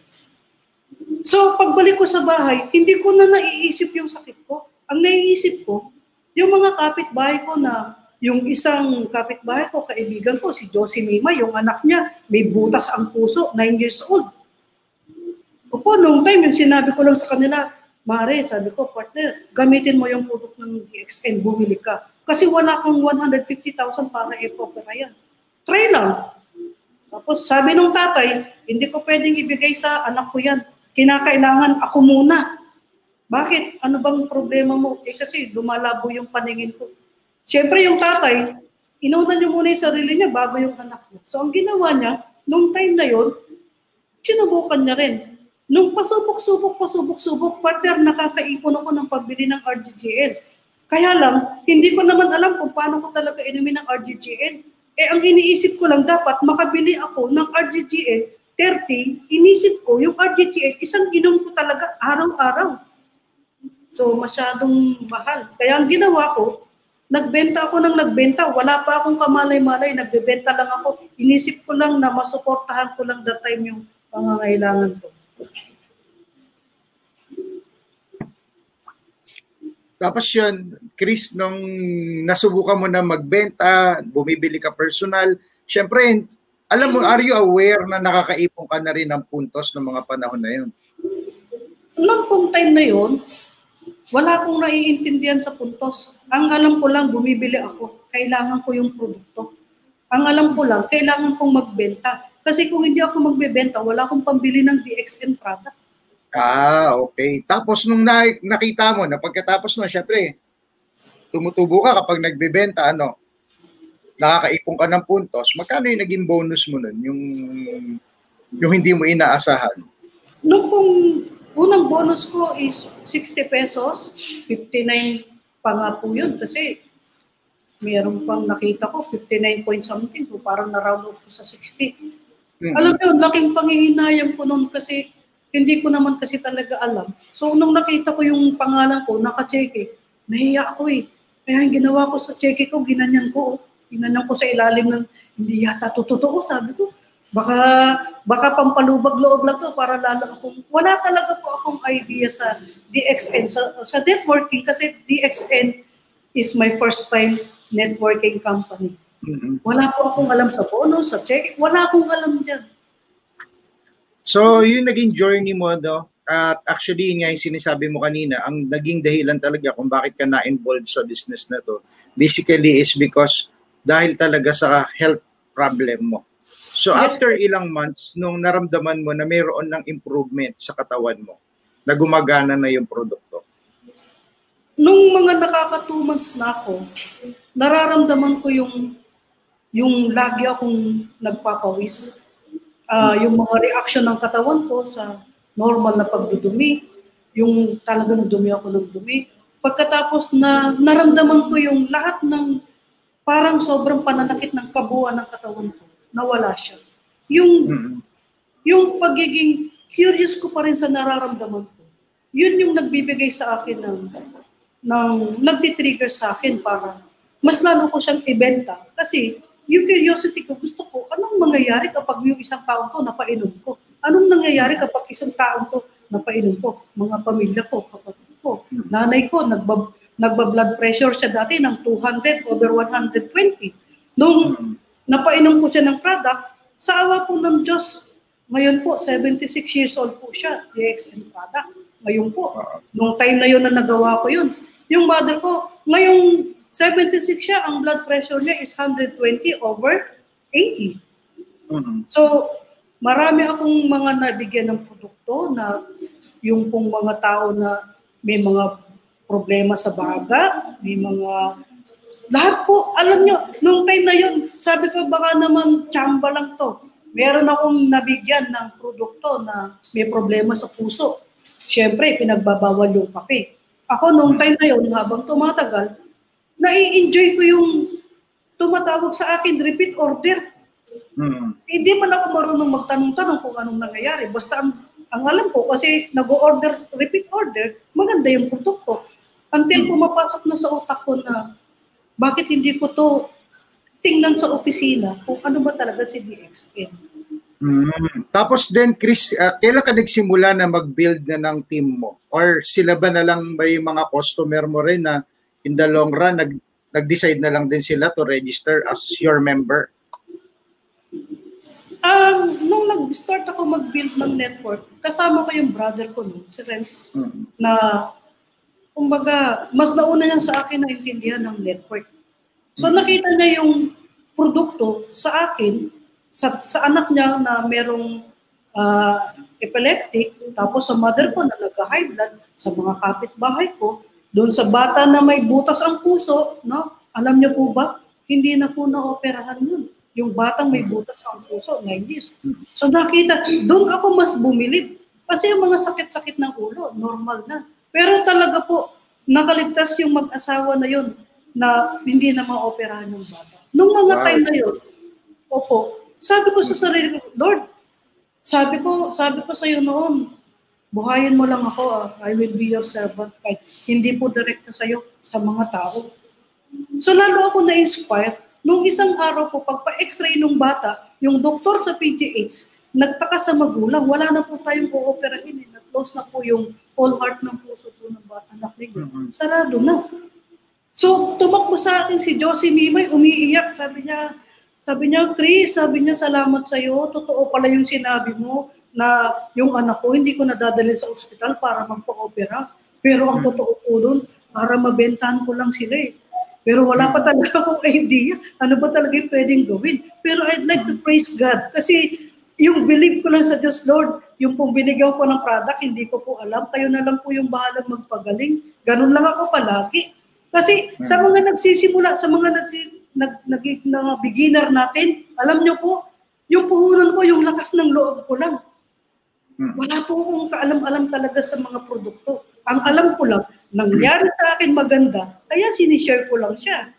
So, pagbalik ko sa bahay, hindi ko na naiisip yung sakit ko. Ang naiisip ko, yung mga kapitbahay ko na yung isang kapitbahay ko, kaibigan ko, si Josie Mima, yung anak niya, may butas ang puso, nine years old. Ko po, noong time, yung sinabi ko lang sa kanila, Mare, sabi ko, partner, gamitin mo yung product ng D X N, bumili ka. Kasi wala kang one hundred fifty thousand para i-opera yan. Try lang. Tapos sabi nung tatay, hindi ko pwedeng ibigay sa anak ko yan. Kinakailangan ako muna. Bakit? Ano bang problema mo? Eh kasi lumalabo yung paningin ko. Siyempre yung tatay, inunan niyo muna yung sarili niya bago yung anak niya. So ang ginawa niya, nung time na yon, sinubukan niya rin. Nung pasubok-subok, pasubok-subok, partner, nakakaipon ako ng pagbili ng R G G L. Kaya lang, hindi ko naman alam kung paano ko talaga inumin ng R G G L. Eh, ang iniisip ko lang, dapat makabili ako ng R G G L thirty, inisip ko, yung R G G L, isang inom ko talaga araw-araw. So, masyadong mahal. Kaya ang ginawa ko, nagbenta ako ng nagbenta. Wala pa akong kamalay-malay, nagbebenta lang ako. Inisip ko lang na masuportahan ko lang that time yung pangangailangan ko. Tapos yun, Chris, nung nasubukan mo na magbenta, bumibili ka personal, syempre, alam mo, are you aware na nakakaipon ka na rin ng puntos ng mga panahon na yun? Noong pong time na yun, wala akong naiintindihan sa puntos. Ang alam ko lang, bumibili ako. Kailangan ko yung produkto. Ang alam ko lang, kailangan kong magbenta. Kasi kung hindi ako magbebenta, wala akong pambili ng D X N product. Ah, okay. Tapos nung na, nakita mo na pagkatapos na, syempre, tumutubo ka kapag nagbebenta, ano, nakakaipon ka ng puntos, magkano yung naging bonus mo nun? Yung, yung hindi mo inaasahan? Noong pong unang bonus ko is sixty pesos, fifty-nine pa nga po yun kasi mayroon pang nakita ko, fifty-nine point something po, parang na-round off ko sa sixty. Mm-hmm. Alam mo yun, laking pangihinayang ko noon kasi hindi ko naman kasi talaga alam. So, nung nakita ko yung pangalan ko, naka-cheque, nahiya ako eh. Kaya yung ginawa ko sa cheque ko, ginanyan ko. Ginanyan ko sa ilalim ng, hindi yata totoo, sabi ko. Baka, baka pampalubag loob lang to para lalo akong, wala talaga po akong idea sa D X N, sa, sa networking, kasi D X N is my first time networking company. Mm-hmm. Wala po akong alam sa bonus, sa cheque, wala akong alam dyan. So, yung naging journey mo, no? At actually, yun nga yung sinasabi mo kanina, ang naging dahilan talaga kung bakit ka na-involved sa business na to, basically is because dahil talaga sa health problem mo. So, yes, after ilang months, nung naramdaman mo na mayroon ng improvement sa katawan mo, na gumagana na yung produkto? Nung mga nakaka two months na ako, nararamdaman ko yung, yung lagi akong nagpapawis. Uh, yung mga reaction ng katawan ko sa normal na pagdudumi, yung talagang dumi ako ng dumi. Pagkatapos na naramdaman ko yung lahat ng parang sobrang pananakit ng kabuuan ng katawan ko, nawala siya. Yung, mm-hmm. yung pagiging curious ko pa rin sa nararamdaman ko, yun yung nagbibigay sa akin ng, ng nagtitrigger sa akin para mas lalo ko siyang ibenta. Kasi yung curiosity ko, gusto ko, anong mangyayari kapag yung isang taong to napainom ko? Anong nangyayari kapag isang taong to napainom ko? Mga pamilya ko, kapatid ko, nanay ko, nagbab, nagba-blood pressure siya dati ng two hundred over one hundred twenty. Nung napainom ko siya ng product, sa awa po ng Diyos, ngayon po, seventy-six years old po siya, D X N product. Ngayon po, nung time na yun na nagawa ko yun, yung mother ko, ngayong seventy-six siya, ang blood pressure niya is one hundred twenty over eighty. Mm-hmm. So, marami akong mga nabigyan ng produkto na yung pong mga tao na may mga problema sa baga, may mga, lahat po, alam nyo, nung time na yun, sabi ko baka naman tsamba lang to. Meron akong nabigyan ng produkto na may problema sa puso. Siyempre, pinagbabawal yung kape. Ako nung time na yun, habang tumatagal, nai-enjoy ko yung tumatawag sa akin, repeat order. Mm-hmm. Hindi man ako marunong magtanong-tanong kung anong nangyayari. Basta ang, ang alam ko, kasi nag-order, repeat order, maganda yung produkto. Until pumapasok na sa utak ko na bakit hindi ko to tingnan sa opisina kung ano ba talaga si D X N. Mm-hmm. Tapos din, Chris, uh, kailan ka nagsimula na mag-build na ng team mo? Or sila ba na lang ba yung mga customer mo rin na in the long run, nag, nag-decide na lang din sila to register as your member? Um, nung nag-start ako mag-build ng network, kasama ko yung brother ko noon, si Renz, mm-hmm. na, kumbaga, mas nauna niya sa akin na intindihan ng network. So mm-hmm. nakita niya yung produkto sa akin, sa, sa anak niya na merong uh, epileptic, tapos sa mother ko na nag-high blood, sa mga kapitbahay ko, doon sa bata na may butas ang puso, no? Alam niyo po ba, hindi na po na-operahan yun. Yung batang may butas ang puso, nine years. So nakita, doon ako mas bumilib. Kasi yung mga sakit-sakit ng ulo, normal na. Pero talaga po, nakaligtas yung mag-asawa na yun na hindi na ma-operahan yung bata. Nung mga Wow. time na yun, opo, sabi ko sa sarili ko, Lord, sabi ko, sabi ko sa iyo noon, buhayin mo lang ako, ah. I will be your servant. Kahit hindi po direkta sa iyo, sa mga tao. So lalo ako na-inspire. Nung isang araw po, pagpa-x-ray nung bata, yung doktor sa P G H, nagtaka sa magulang, wala na po tayong o-operahin. Eh. Na-close na po yung whole heart ng puso po ng bata, anak niya. Mm-hmm. Sarado na. So tumakbo sa akin si Josie Mimay, umiiyak. Sabi niya, sabi niya, Chris, sabi niya, salamat sa iyo. Totoo pala yung sinabi mo na yung anak ko, hindi ko nadadalhin sa ospital para magpa-opera. Pero ang totoo po doon, para mabentahan ko lang sila eh. Pero wala pa talaga akong idea ano ba talaga yung pwedeng gawin. Pero I'd like to praise God kasi yung believe ko lang sa Diyos, Lord, yung pong binigyan ko ng product, hindi ko po alam. Kayo na lang po yung bahalang magpagaling. Ganun lang ako palagi. Kasi sa mga nagsisimula, sa mga nagsi, nag, nag, na beginner natin, alam nyo po, yung puhunan ko, yung lakas ng loob ko lang. Wala po akong kaalam-alam talaga sa mga produkto. Ang alam ko lang, nangyari sa akin maganda, kaya sinishare ko lang siya.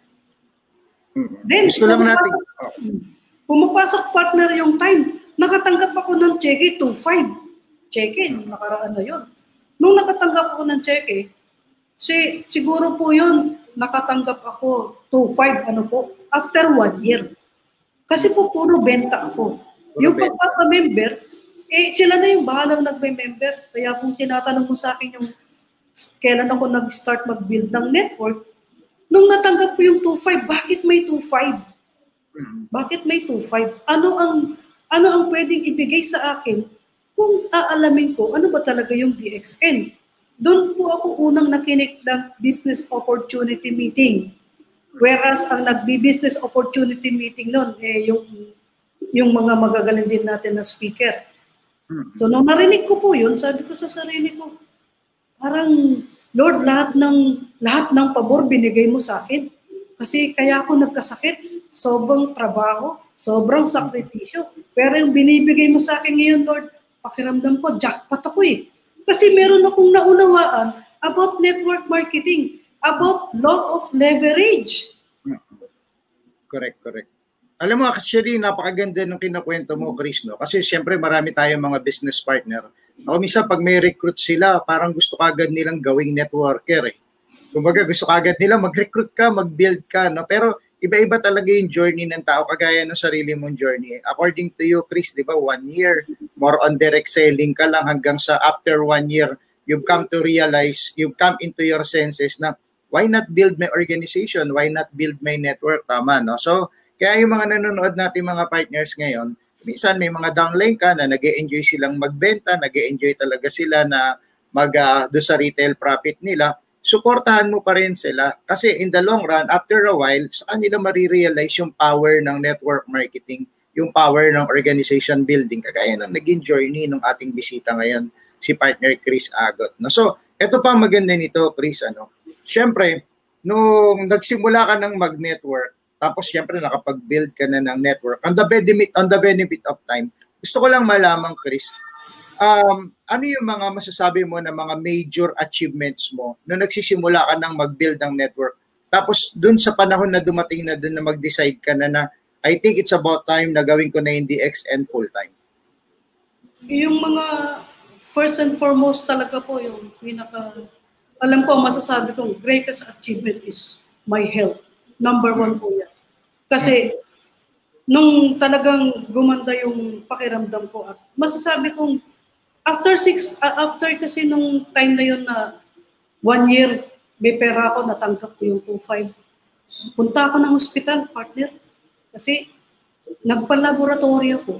Then, gusto lang natin. Oh. Pumapasok partner yung time, nakatanggap ako ng cheque, two five. Cheque, nung nakaraan na yun. Nung nakatanggap ako ng cheque, si, siguro po yun, nakatanggap ako two five, ano po, after one year. Kasi po puro benta ako. Puro yung pagpapamember, eh sila na yung bahalang nagme-member. Kaya kung tinatanong mo sa akin yung kailan ako nag-start mag-build ng network, nung natanggap ko yung two five, bakit may two five? Bakit may two five? Ano ang ano ang pwedeng ibigay sa akin kung aalamin ko ano ba talaga yung D X N? Doon po ako unang nakinig ng business opportunity meeting. Whereas ang nagbi-business opportunity meeting noon, eh, yung, yung mga magagaling din natin na speaker. So nung narinig ko po yun, sabi ko sa sarili ko, parang, Lord, lahat ng lahat ng pabor binigay mo sa akin. Kasi kaya ako nagkasakit, sobrang trabaho, sobrang sakripisyo. Pero yung binibigay mo sa akin ngayon, Lord, pakiramdam ko, jackpot ako eh. Kasi meron akong naunawaan about network marketing, about law of leverage. Correct, correct. Alam mo, actually, napakaganda ng kinakwento mo, Chris, no? Kasi siyempre marami tayong mga business partner. Ako minsan pag may recruit sila, parang gusto kagad nilang gawing networker eh. Kumbaga gusto kagad nila mag-recruit ka, mag-build ka, no? Pero iba-iba talaga yung journey ng tao, kagaya ng sarili mong journey. According to you, Chris, di ba, one year, more on direct selling ka lang hanggang sa after one year, you've come to realize, you've come into your senses na why not build my organization? Why not build my network? Tama, no? So, kaya yung mga nanonood natin mga partners ngayon, minsan may mga downline ka na nag-e-enjoy silang magbenta, nag-e-enjoy talaga sila na mag uh, do sa retail profit nila, suportahan mo pa rin sila. Kasi in the long run, after a while, sa kanila marirealize yung power ng network marketing, yung power ng organization building. Kagaya ng naging journey ng ating bisita ngayon, si partner Chris Agot. No? So, ito pa maganda nito, Chris. Ano? Siyempre, nung nagsimula ka ng mag-network, tapos siyempre nakapag-build ka na ng network, on the benefit, on the benefit of time, gusto ko lang malaman, Chris, um, ano yung mga masasabi mo na mga major achievements mo nung nagsisimula ka ng mag-build ng network? Tapos dun sa panahon na dumating na dun na mag-decide ka na na, I think it's about time na gawin ko na yung D X N full-time. Yung mga first and foremost talaga po, yung pinaka, alam ko, masasabi kong greatest achievement is my health. Number one po yan. Kasi, nung talagang gumanda yung pakiramdam ko at masasabi kong after six, uh, after kasi nung time na yun na one year, may pera ako, natanggap ko yung two five. Punta ako ng hospital, partner. Kasi nagpa-laboratory ako.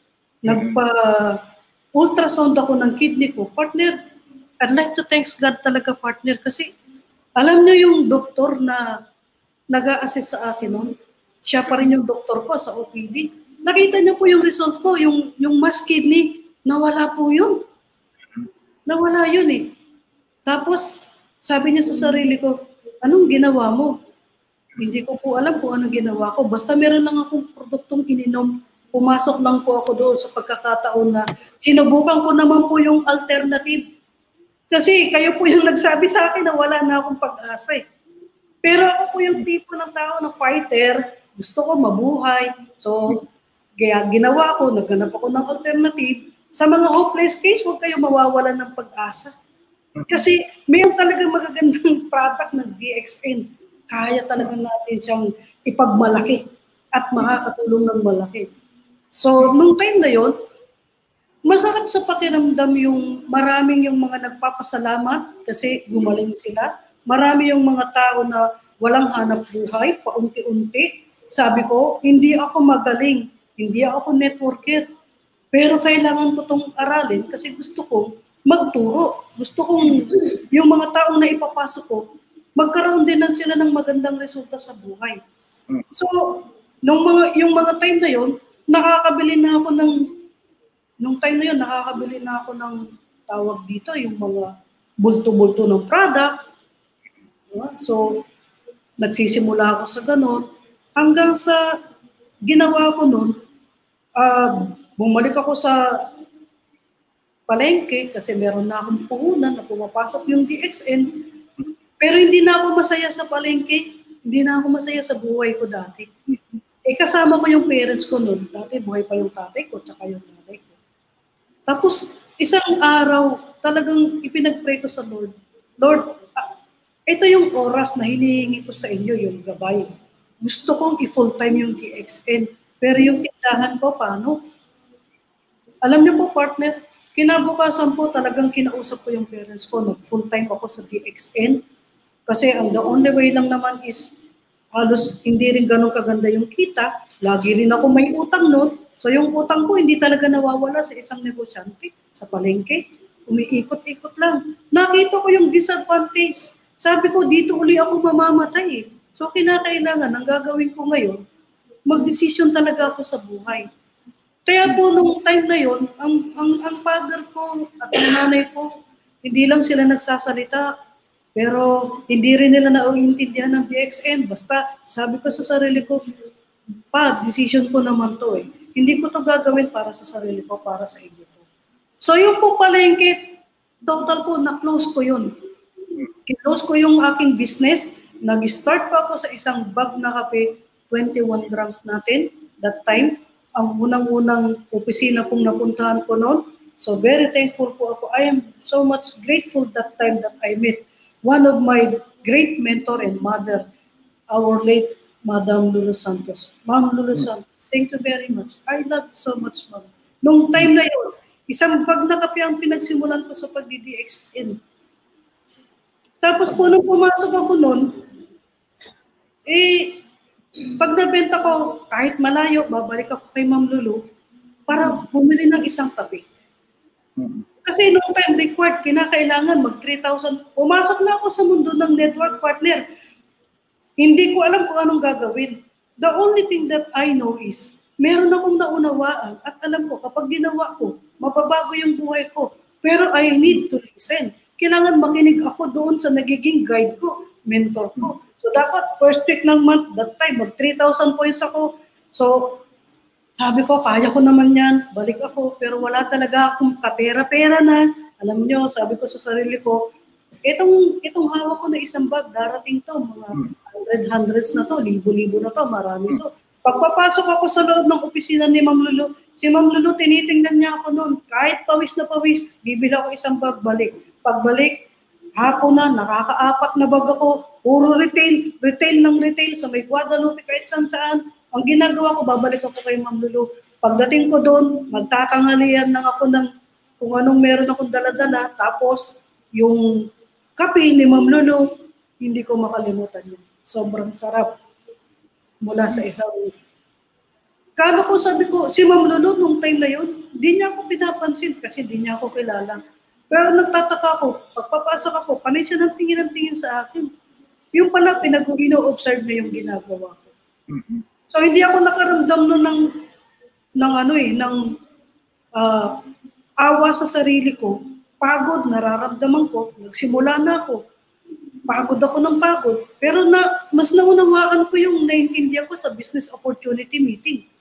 Nagpa-ultrasound ako ng kidney ko. Partner, I'd like to thank God talaga, partner. Kasi alam niyo yung doktor na nag-a-assist sa akin noon, siya pa rin yung doktor ko sa O P D. Nakita niyo po yung result ko, yung, yung mass kidney, nawala po yun. Nawala yun eh. Tapos, sabi niya sa sarili ko, anong ginawa mo? Hindi ko po alam kung anong ginawa ko. Basta meron lang akong produktong ininom pumasok lang po ako doon sa pagkakataon na sinubukan ko naman po yung alternative. Kasi kayo po yung nagsabi sa akin na wala na akong pag-asa eh. Pero ako po yung tipo ng tao na fighter, gusto ko mabuhay. So, kaya ginawa ko, naghanap ako ng alternative. Sa mga hopeless case, huwag kayo mawawalan ng pag-asa. Kasi mayroon talagang magagandang product ng D X N. Kaya talaga natin siyang ipagmalaki at makakatulong ng malaki. So, nung time na yon, masarap sa pakiramdam yung maraming yung mga nagpapasalamat kasi gumaling sila. Marami yung mga tao na walang hanap buhay, paunti-unti. Sabi ko, hindi ako magaling, hindi ako networker. Pero kailangan ko itong aralin kasi gusto kong magturo. Gusto kong yung mga taong na ipapasok ko, magkaroon din sila ng magandang resulta sa buhay. So, nung mga, yung mga time na yon, nakakabili na ako ng Nung time na yun, nakakabili na ako ng tawag dito, yung mga bulto-bulto ng product. So, nagsisimula ako sa ganon. Hanggang sa ginawa ko nun, uh, bumalik ako sa palengke kasi meron na akong puhunan na pumapasok yung D X N. Pero hindi na ako masaya sa palengke. Hindi na ako masaya sa buhay ko dati. Eh, kasama ko yung parents ko nun. Dati buhay pa yung tatay ko, tsaka yung nanay ko. Tapos, isang araw, talagang ipinag-pray ko sa Lord. Lord, ah, ito yung oras na hinihingi ko sa inyo, yung gabay. Gusto kong i-full time yung D X N. Pero yung tindahan ko, paano? Alam niyo po, partner, kinabukasan po talagang kinausap ko yung parents ko. Nag-full time ako sa D X N. Kasi ang the only way lang naman is halos hindi rin ganun kaganda yung kita. Lagi rin ako may utang nun. So yung utang ko hindi talaga nawawala sa isang negosyante sa palengke. Umiikot-ikot lang. Nakita ko yung disadvantage. Sabi ko, dito uli ako mamamatay eh. So kinakailangan, ang gagawin ko ngayon, mag-desisyon talaga ako sa buhay. Kaya po nung time na yon, ang, ang, ang father ko at ang nanay ko, hindi lang sila nagsasalita, pero hindi rin nila nauintindihan ng D X N. Basta sabi ko sa sarili ko, pa, decision ko naman to eh. Hindi ko to gagawin para sa sarili ko, para sa inyo to. So yung po palengke, total po, na-close ko yun. Close ko yung aking business. Nag-start pa ako sa isang bag na kape, twenty-one grams natin, that time. Ang unang-unang opisina pong napuntahan ko noon. So very thankful po ako. I am so much grateful that time that I met one of my great mentor and mother, our late Madam Lulu Santos. Ma'am Lulu Santos, thank you very much. I love you so much, ma'am. Nung time na yun, isang bag na kape ang pinagsimulan ko sa pag-D X N. Tapos po nung pumasok ako noon, eh, pag nabenta ko, kahit malayo, babalik ako kay Ma'am Lulu para bumili ng isang kape. Kasi noong time required, kinakailangan mag three thousand. Pumasok na ako sa mundo ng network partner. Hindi ko alam kung anong gagawin. The only thing that I know is, meron akong naunawaan at alam ko, kapag ginawa ko, mababago yung buhay ko. Pero I need to listen. Kailangan makinig ako doon sa nagiging guide ko, mentor ko. So dapat first week ng month, that time, mag three thousand points ako. So sabi ko, kaya ko naman yan, balik ako. Pero wala talaga akong kapera-pera na. Alam nyo, sabi ko sa sarili ko, itong, itong hawak ko na isang bag, darating to, mga hundred, hundreds na to, libo-libo na to, marami to. Pagpapasok ako sa loob ng opisina ni Ma'am Lulu, si Ma'am Lulu, tinitingnan niya ako noon. Kahit pawis na pawis, bibili ako isang bag, balik. Pagbalik, hapon na, nakakaapat na bag ako, puro retail, retail ng retail sa may Guadalupe, kahit saan saan. Ang ginagawa ko, babalik ako kay Ma'am Lulu. Pagdating ko doon, magtatangalian lang ako ng kung anong meron akong dala-dala. Tapos, yung kape ni Ma'am Lulu, hindi ko makalimutan yun. Sobrang sarap. Mula sa isang... Kala ko, sabi ko, si Ma'am Lulu, nung time na yun, hindi niya ako pinapansin kasi hindi niya ako kilala. Pero nagtataka ako, pagpapasok ako, panay siya ng tingin ng tingin sa akin. Yung pala, pinag-ino-observe na yung ginagawa ko. Mm-hmm. So hindi ako nakaramdam nun ng ng ano eh, ng uh, awa sa sarili ko. Pagod, nararamdaman ko. Nagsimula na ako. Pagod ako ng pagod. Pero na, mas naunawaan ko yung naintindihan ko sa business opportunity meeting.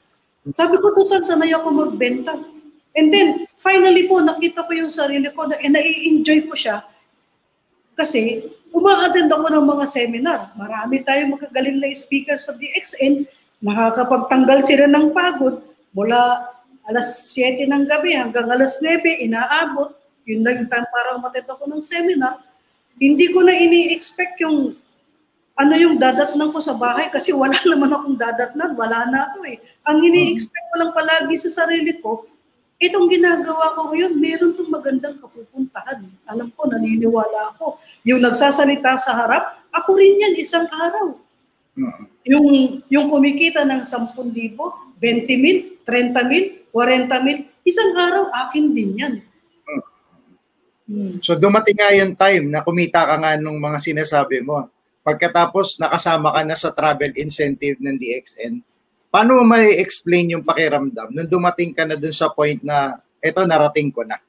Sabi ko, total, sanay ako magbenta. And then, finally po, nakita ko yung sarili ko na eh, nai-enjoy ko siya kasi uma-attend ako ng mga seminar. Marami tayong magagaling na speaker sa D X N, nakakapagtanggal sila ng pagod mula alas siyete ng gabi hanggang alas nuwebe, inaabot. Yun lang yung time para umattend ako ng seminar. Hindi ko na ini-expect yung ano yung dadatnan ko sa bahay kasi wala naman akong dadatnan, wala na ako eh. Ang ini-expect ko lang palagi sa sarili ko, itong ginagawa ko ngayon, meron tong magandang kapupuntahan. Alam ko, naniniwala ako. Yung nagsasalita sa harap, ako rin yan isang araw. Mm-hmm. Yung, yung kumikita ng sampung libo, twenty mil, thirty mil, forty mil, isang araw akin din yan. Mm-hmm. So dumating nga yung time na kumita ka nga nung mga sinasabi mo. Pagkatapos nakasama ka na sa travel incentive ng D X N, paano mo may explain yung pakiramdam nung dumating ka na dun sa point na eto narating ko na?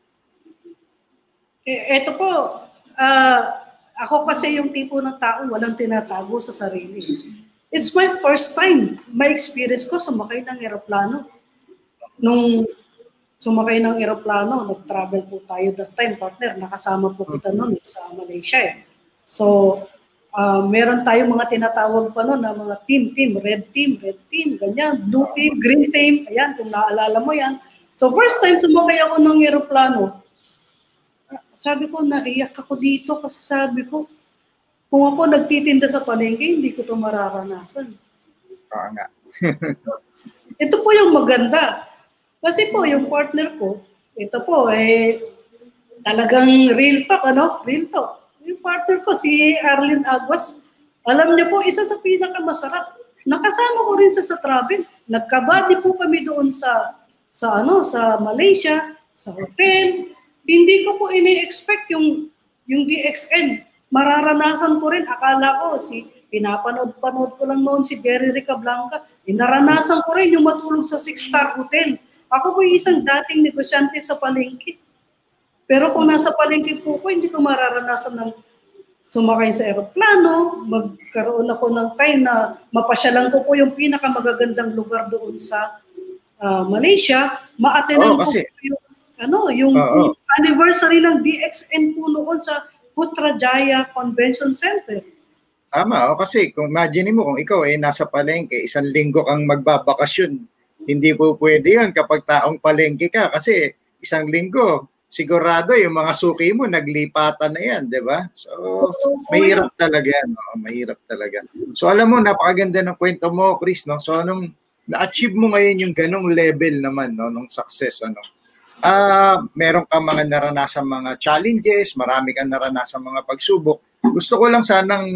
Eh, eto po, uh, ako kasi yung tipo ng tao walang tinatago sa sarili. It's my first time, my experience ko sumakay ng eroplano. Nung sumakay ng eroplano, nag-travel po tayo that time, partner, nakasama po kita noon sa Malaysia eh. So, Uh, meron tayong mga tinatawag pa noon na mga team, team, red team, red team, ganyan, blue team, green team, ayan, kung naalala mo yan. So first time sumakay ako ng eroplano, sabi ko, naiyak ako dito kasi sabi ko, kung ako nagtitinda sa palengke, hindi ko ito mararanasan. Oo nga. Ito po yung maganda. Kasi po, yung partner ko, ito po, eh, talagang real talk, ano? Real talk. Yung partner ko, si Arlene Aguas, alam niyo po, isa sa pinakamasarap. Nakasama ko rin siya sa travel. Nagkabati po kami doon sa sa ano sa Malaysia, sa hotel. Hindi ko po ini-expect yung yung D X N. Mararanasan ko rin. Akala ko, si pinapanood-panood ko lang noon si Jerry Ricablanca. Inaranasan ko rin yung matulog sa six-star hotel. Ako po yung isang dating negosyante sa palengke. Pero kung nasa palengke po ko, hindi ko mararanasan ng sumakay sa eroplano, magkaroon ako ng time na mapasyalan ko po yung pinakamagagandang lugar doon sa uh, Malaysia, ma-attenan oh, ko po yung, ano, yung oh, oh. anniversary ng D X N po noon sa Putrajaya Convention Center. Tama, oh, kasi kung imagine mo kung ikaw eh nasa palengke, isang linggo kang magbabakasyon, hindi po pwede yun kapag taong palengke ka kasi isang linggo, sigurado yung mga suki mo naglipatan na yan, di ba? So, mahirap talaga yan. No? Mahirap talaga. So, alam mo, napakaganda ng kwento mo, Chris. No? So, nung na-achieve mo ngayon yung ganong level naman, no? Nung success, ano? Ah, uh, meron ka mga naranasan mga challenges, marami kang naranasan mga pagsubok. Gusto ko lang sanang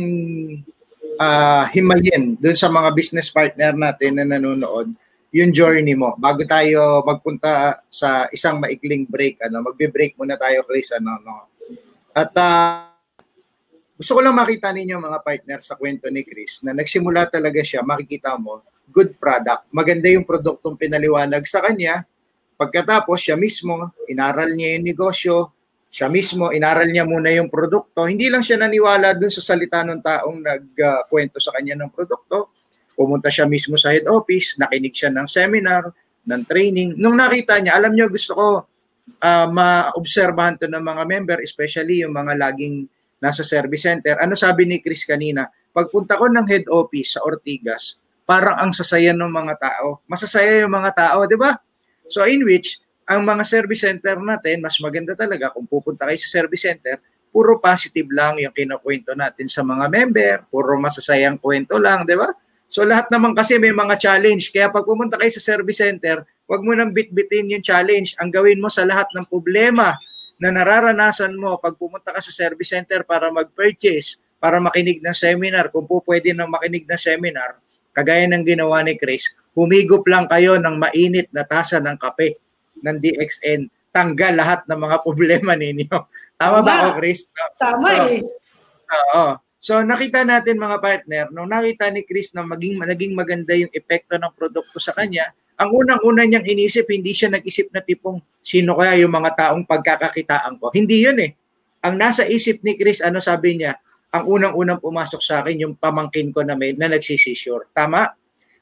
uh, himayin dun sa mga business partner natin na nanonood yung journey mo. Bago tayo magpunta sa isang maikling break, ano, magbe-break muna tayo, Chris, ano, no. At uh, gusto ko lang makita ninyo mga partner sa kwento ni Chris na nagsimula talaga siya, makikita mo, good product. Maganda yung produktong pinaliwanag sa kanya. Pagkatapos, siya mismo, inaral niya yung negosyo, siya mismo, inaral niya muna yung produkto. Hindi lang siya naniwala dun sa salita ng taong nagkwento uh, sa kanya ng produkto. Pumunta siya mismo sa head office, nakinig siya ng seminar, ng training. Nung nakita niya, alam niyo, gusto ko uh, ma-obserbahan to ng mga member, especially yung mga laging nasa service center. Ano sabi ni Chris kanina? Pagpunta ko ng head office sa Ortigas, parang ang sasaya ng mga tao. Masasaya yung mga tao, di ba? So in which, ang mga service center natin, mas maganda talaga kung pupunta kayo sa service center, puro positive lang yung kinukwento natin sa mga member, puro masasayang kwento lang, di ba? So lahat naman kasi may mga challenge. Kaya pag pumunta kayo sa service center, wag mo nang bit-bitin yung challenge. Ang gawin mo sa lahat ng problema na nararanasan mo pag pumunta ka sa service center para mag-purchase, para makinig ng seminar, kung po pwede nang makinig ng seminar, kagaya ng ginawa ni Chris, humigop lang kayo ng mainit na tasa ng kape ng D X N. Tanggal lahat ng mga problema ninyo. Tama, Tama. ba ako, Chris? Tama so, eh. Oo. So nakita natin mga partner, nung nakita ni Chris na maging, naging maganda yung epekto ng produkto sa kanya, ang unang-una niyang inisip, hindi siya nag-isip na tipong sino kaya yung mga taong pagkakakitaan ko. Hindi yun eh. Ang nasa isip ni Chris, ano sabi niya, ang unang-unang pumasok sa akin yung pamangkin ko na may na nagsisisure. Tama?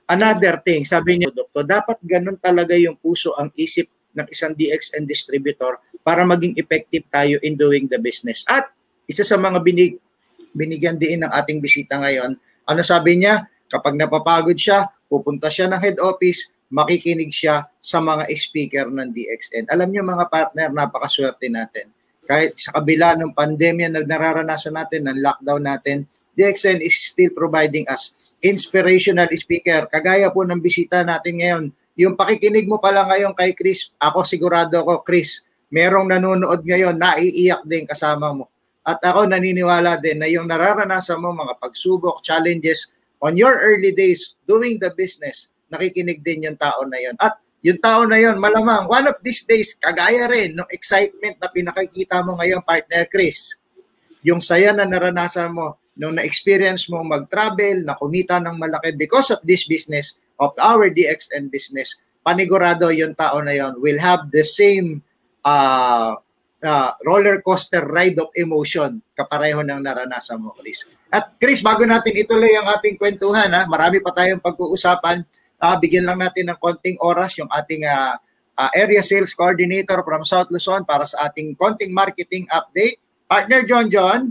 Another thing, sabi niyo, Doktor, dapat ganun talaga yung puso ang isip ng isang D X N distributor para maging effective tayo in doing the business. At isa sa mga binig, binigyan din ng ating bisita ngayon, ano sabi niya? Kapag napapagod siya, pupunta siya ng head office, makikinig siya sa mga speaker ng D X N. Alam niyo mga partner, napakaswerte natin. Kahit sa kabila ng pandemya na nararanasan natin, ng lockdown natin, D X N is still providing us inspirational speaker. Kagaya po ng bisita natin ngayon, yung pakikinig mo pala ngayon kay Chris, ako sigurado ako, Chris, merong nanonood ngayon, naiiyak din kasama mo. At ako naniniwala din na yung nararanasan mo, mga pagsubok, challenges, on your early days, doing the business, nakikinig din yung tao na yon. At yung tao na yon, malamang, one of these days, kagaya rin ng excitement na pinakikita mo ngayon, partner Chris, yung saya na naranasan mo, nung na-experience mo mag-travel, na kumita ng malaki because of this business, of our D X N business, panigurado yung tao na yon will have the same uh, uh, roller coaster ride of emotion kapareho ng naranasan mo, Chris. At Chris, bago natin ituloy ang ating kwentuhan, ha, marami pa tayong pag-uusapan, uh, bigyan lang natin ng konting oras yung ating uh, uh, Area Sales Coordinator from South Luzon para sa ating konting marketing update. Partner John John.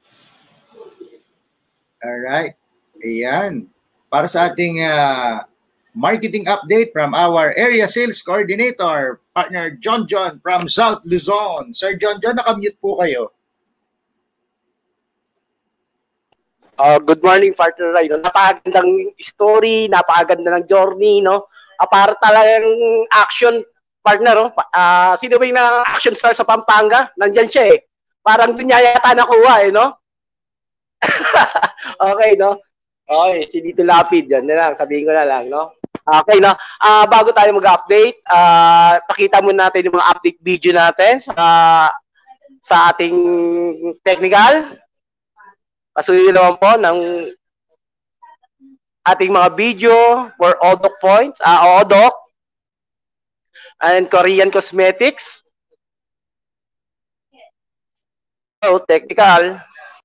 Alright. Ayan. Para sa ating uh, marketing update from our Area Sales Coordinator, Partner John John from South Luzon. Sir John John, nakamute po kayo. Uh, good morning, partner Ray. No? Napakagandang story, napakaganda ng journey, no? Uh, para talagang action, partner, no? Uh, sino ba yung action star sa Pampanga? Nandyan siya eh. Parang dun niya yata nakuha eh, no? Okay, no? Okay, si Dito Lapid, yan na lang, sabihin ko na lang, no? Okay, no? Uh, bago tayo mag-update, uh, pakita muna natin yung mga update video natin sa, sa ating technical. Pasunin naman po ng ating mga video for O D O C points, uh, O D O C and Korean Cosmetics. So, technical.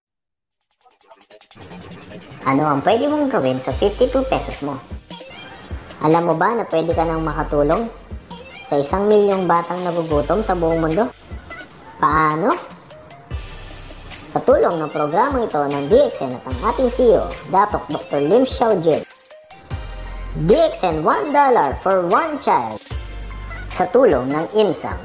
Ano ang pwede mong gawin sa fifty-two pesos mo? Alam mo ba na pwede ka nang makatulong sa isang milyong batang nagugutom sa buong mundo? Paano? Sa tulong ng programang ito ng D X N at ang ating C E O, Datok Doctor Lim Xiaojun. D X N one dollar for one child sa tulong ng IMSAM.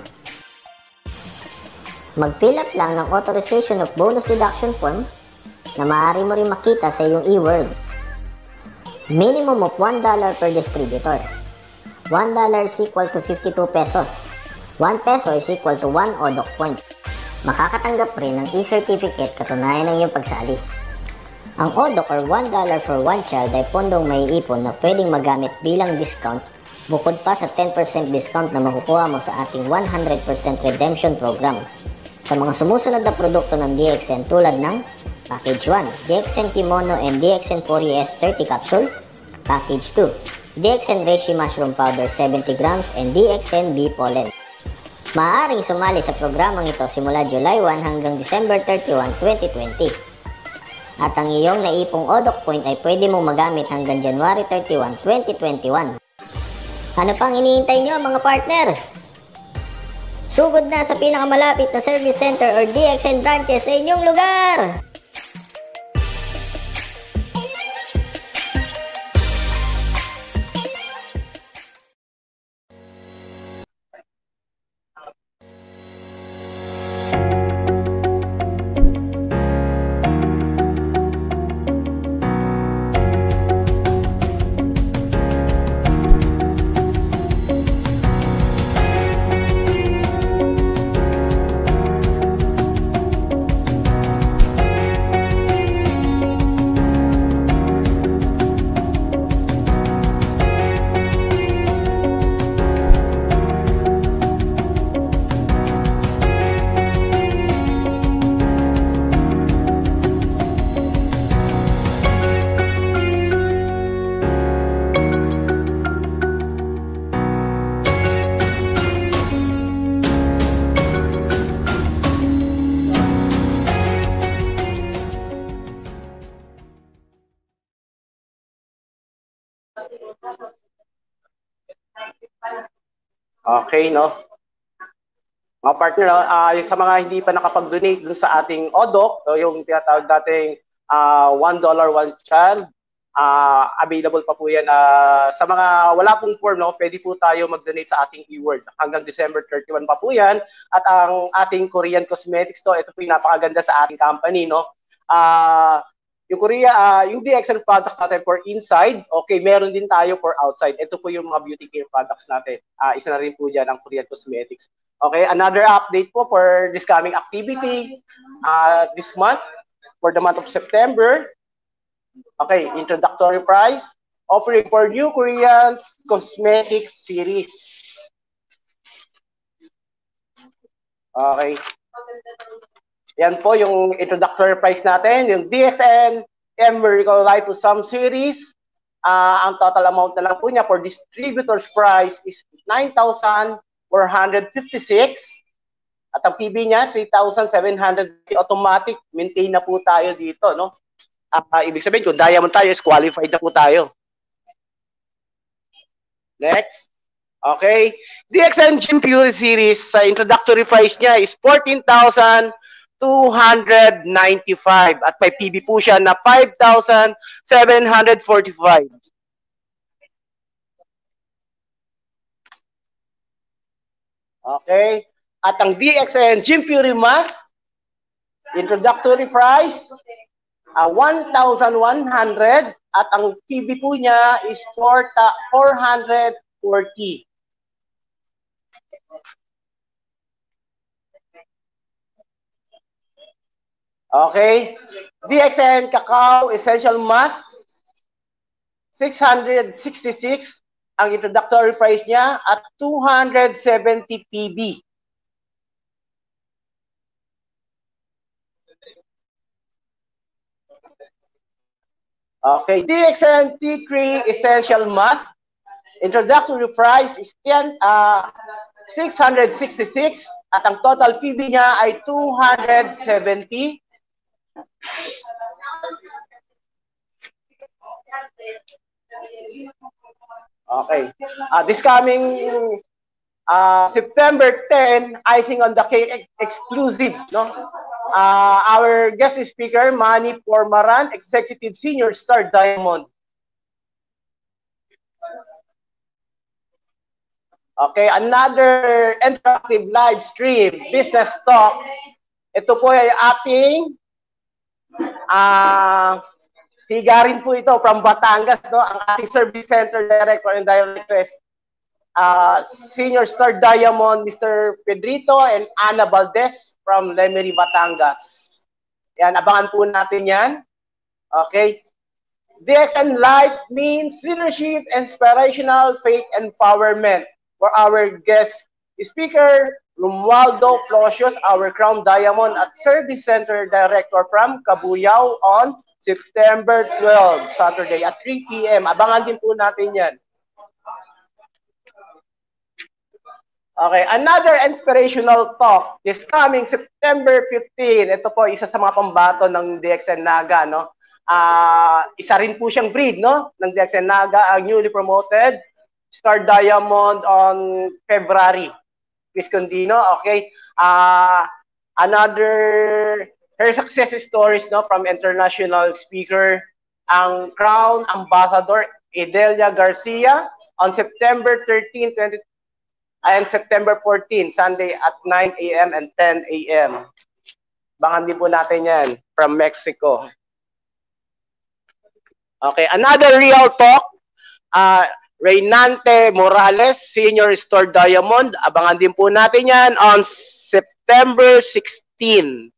Mag-fill up lang ng authorization of bonus deduction form na maaari mo rin makita sa iyong e-world. Minimum of one dollar per distributor. one dollar is equal to fifty-two pesos. one peso is equal to one O D O C point. Makakatanggap rin ng e-certificate katunayan ng iyong pagsali. Ang O D O C or one dollar for one child ay pondong may ipon na pwedeng magamit bilang discount bukod pa sa ten percent discount na makukuha mo sa ating one hundred percent redemption program. Sa mga sumusunod na produkto ng D X N tulad ng Package one, D X N Kimono and D X N four E S thirty capsule. Package two, D X N Reishi Mushroom Powder seventy grams and D X N Bee Pollen. Maaaring sumali sa programang ito simula July first hanggang December thirty-first, twenty twenty. At ang iyong naipong O D O C point ay pwede mong magamit hanggang January thirty-first, twenty twenty-one. Ano pang iniintay nyo mga partner? Sugod na sa pinakamalapit na service center or D X N branches sa inyong lugar! Okay, no? Mga partner, uh, sa mga hindi pa nakapag-donate dun sa ating O D O C, so yung tinatawag nating uh, one dollar, one child, uh, available pa po yan. Uh, sa mga wala pong form, no, pwede po tayo mag-donate sa ating e-word. Hanggang December thirty-first pa po yan. At ang ating Korean Cosmetics to, ito po yung napakaganda sa ating company, no? Uh, yung Korea, uh, yung D X N products natin for inside, okay, meron din tayo for outside. Ito po yung mga beauty care products natin. Uh, isa na rin po dyan ang Korean Cosmetics. Okay, another update po for this coming activity uh, this month, for the month of September. Okay, introductory price, offering for new Korean Cosmetics series. Okay. Yan po yung introductory price natin, yung D X N M Miracle Life Usam series. Uh, ang total amount na lang po niya for distributor's price is nine thousand four hundred fifty-six. At ang P B niya, three thousand seven hundred. Automatic, maintain na po tayo dito, no? Uh, ibig sabihin, kung diamond tayo, is qualified na po tayo. Next. Okay. D X N Gym Pure Series, sa introductory price niya is fourteen thousand two hundred ninety-five. At may P B po siya na five thousand seven hundred forty-five. Okay. At ang D X N Gym Pure Mask, introductory price, uh, one thousand one hundred. At ang P B po niya is four hundred forty. Okay. D X N Cacao Essential Mask, six hundred sixty-six. Ang introductory price niya at two hundred seventy P B. Okay, D X N Tea Tree Essential Mask, introductory price is ten, uh, six hundred sixty-six at ang total P B niya ay two hundred seventy. Okay. Uh, this coming uh, September tenth, icing on the cake exclusive, no? Uh, our guest speaker, Manny Pormaran, Executive Senior Star Diamond. Okay, another interactive live stream, business talk. Ito po ay ating uh, sigarin po ito from Batangas, no? Ang ating Service Center Director and Directress, uh, Senior Star Diamond, Mister Pedrito and Ana Valdez from Lemery, Batangas. Yan, abangan po natin yan. Okay. D X N Life means leadership, inspirational, faith, empowerment. For our guest speaker, Romualdo Flosios, our Crown Diamond at Service Center Director from Cabuyao on September twelfth, Saturday at three P M Abangan din po natin yan. Okay, another inspirational talk is coming September fifteenth. Ito po, isa sa mga pambato ng D X N Naga, no? Uh, isa rin po siyang breed, no? Ng D X N Naga, ang newly promoted Star Diamond on February. Chris Condino, okay? Uh, another her success stories, no, from international speaker, ang Crown Ambassador Edelia Garcia on September thirteenth, twenty and September fourteenth, Sunday at nine A M and ten A M Bangan din po natin yan from Mexico. Okay, another real talk, uh, Reynante Morales, Senior Star Diamond. Abangan din po natin yan on September sixteenth.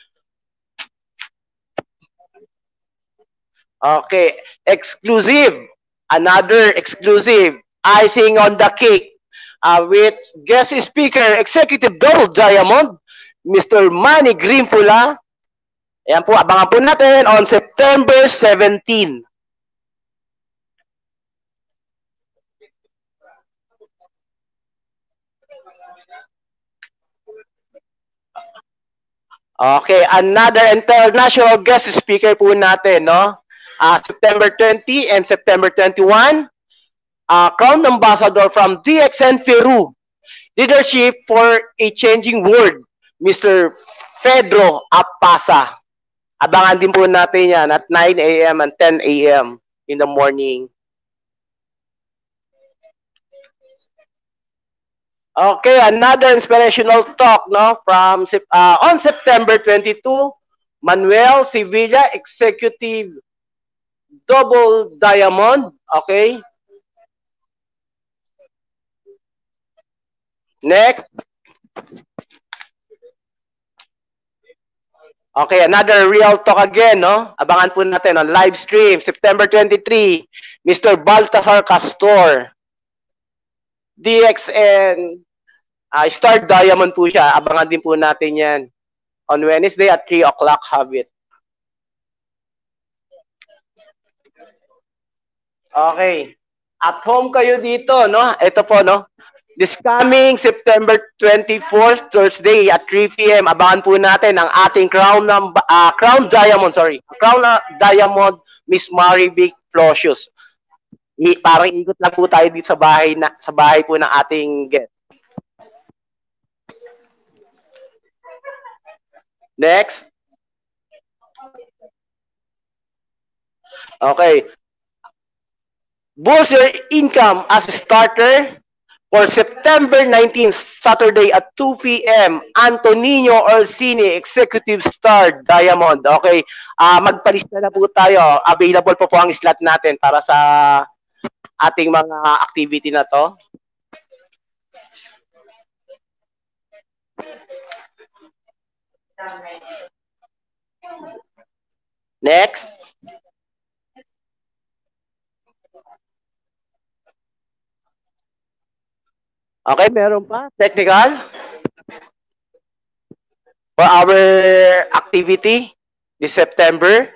Okay, exclusive, another exclusive, icing on the cake, uh, with guest speaker, Executive Double Diamond, Mister Manny Grimfula. Ayan po, abangan po natin on September seventeenth. Okay, another international guest speaker po natin, no? Uh, September twentieth and September twenty-first, uh, Crown Ambassador from D X N Peru, Leadership for a Changing World, Mister Pedro Apasa. Abangan din po natin yan at nine A M and ten A M in the morning. Okay, another inspirational talk, no, from uh, on September twenty-second, Manuel Sevilla, Executive Double Diamond. Okay. Next. Okay, another real talk again, no? Abangan po natin on live stream, September twenty-third, Mister Baltasar Castor. D X N uh, Star Diamond po siya. Abangan din po natin yan on Wednesday at three o'clock habit. Okay. At home kayo dito, no? Ito po, no? This coming September twenty-fourth, Thursday at three P M Abangan po natin ang ating Crown uh, Crown Diamond, sorry. Crown uh, Diamond Miss Marivic Flocius. I, parang ikot lang po tayo dito sa bahay na sa bahay po ng ating guest. Next. Okay. Boost your income as a starter for September nineteenth, Saturday at two P M Antonino Orsini, Executive Star Diamond. Okay, uh, magpalista na po tayo. Available po po ang slot natin para sa ating mga activity na to. Next. Okay, meron pa. Technical. For our activity this September.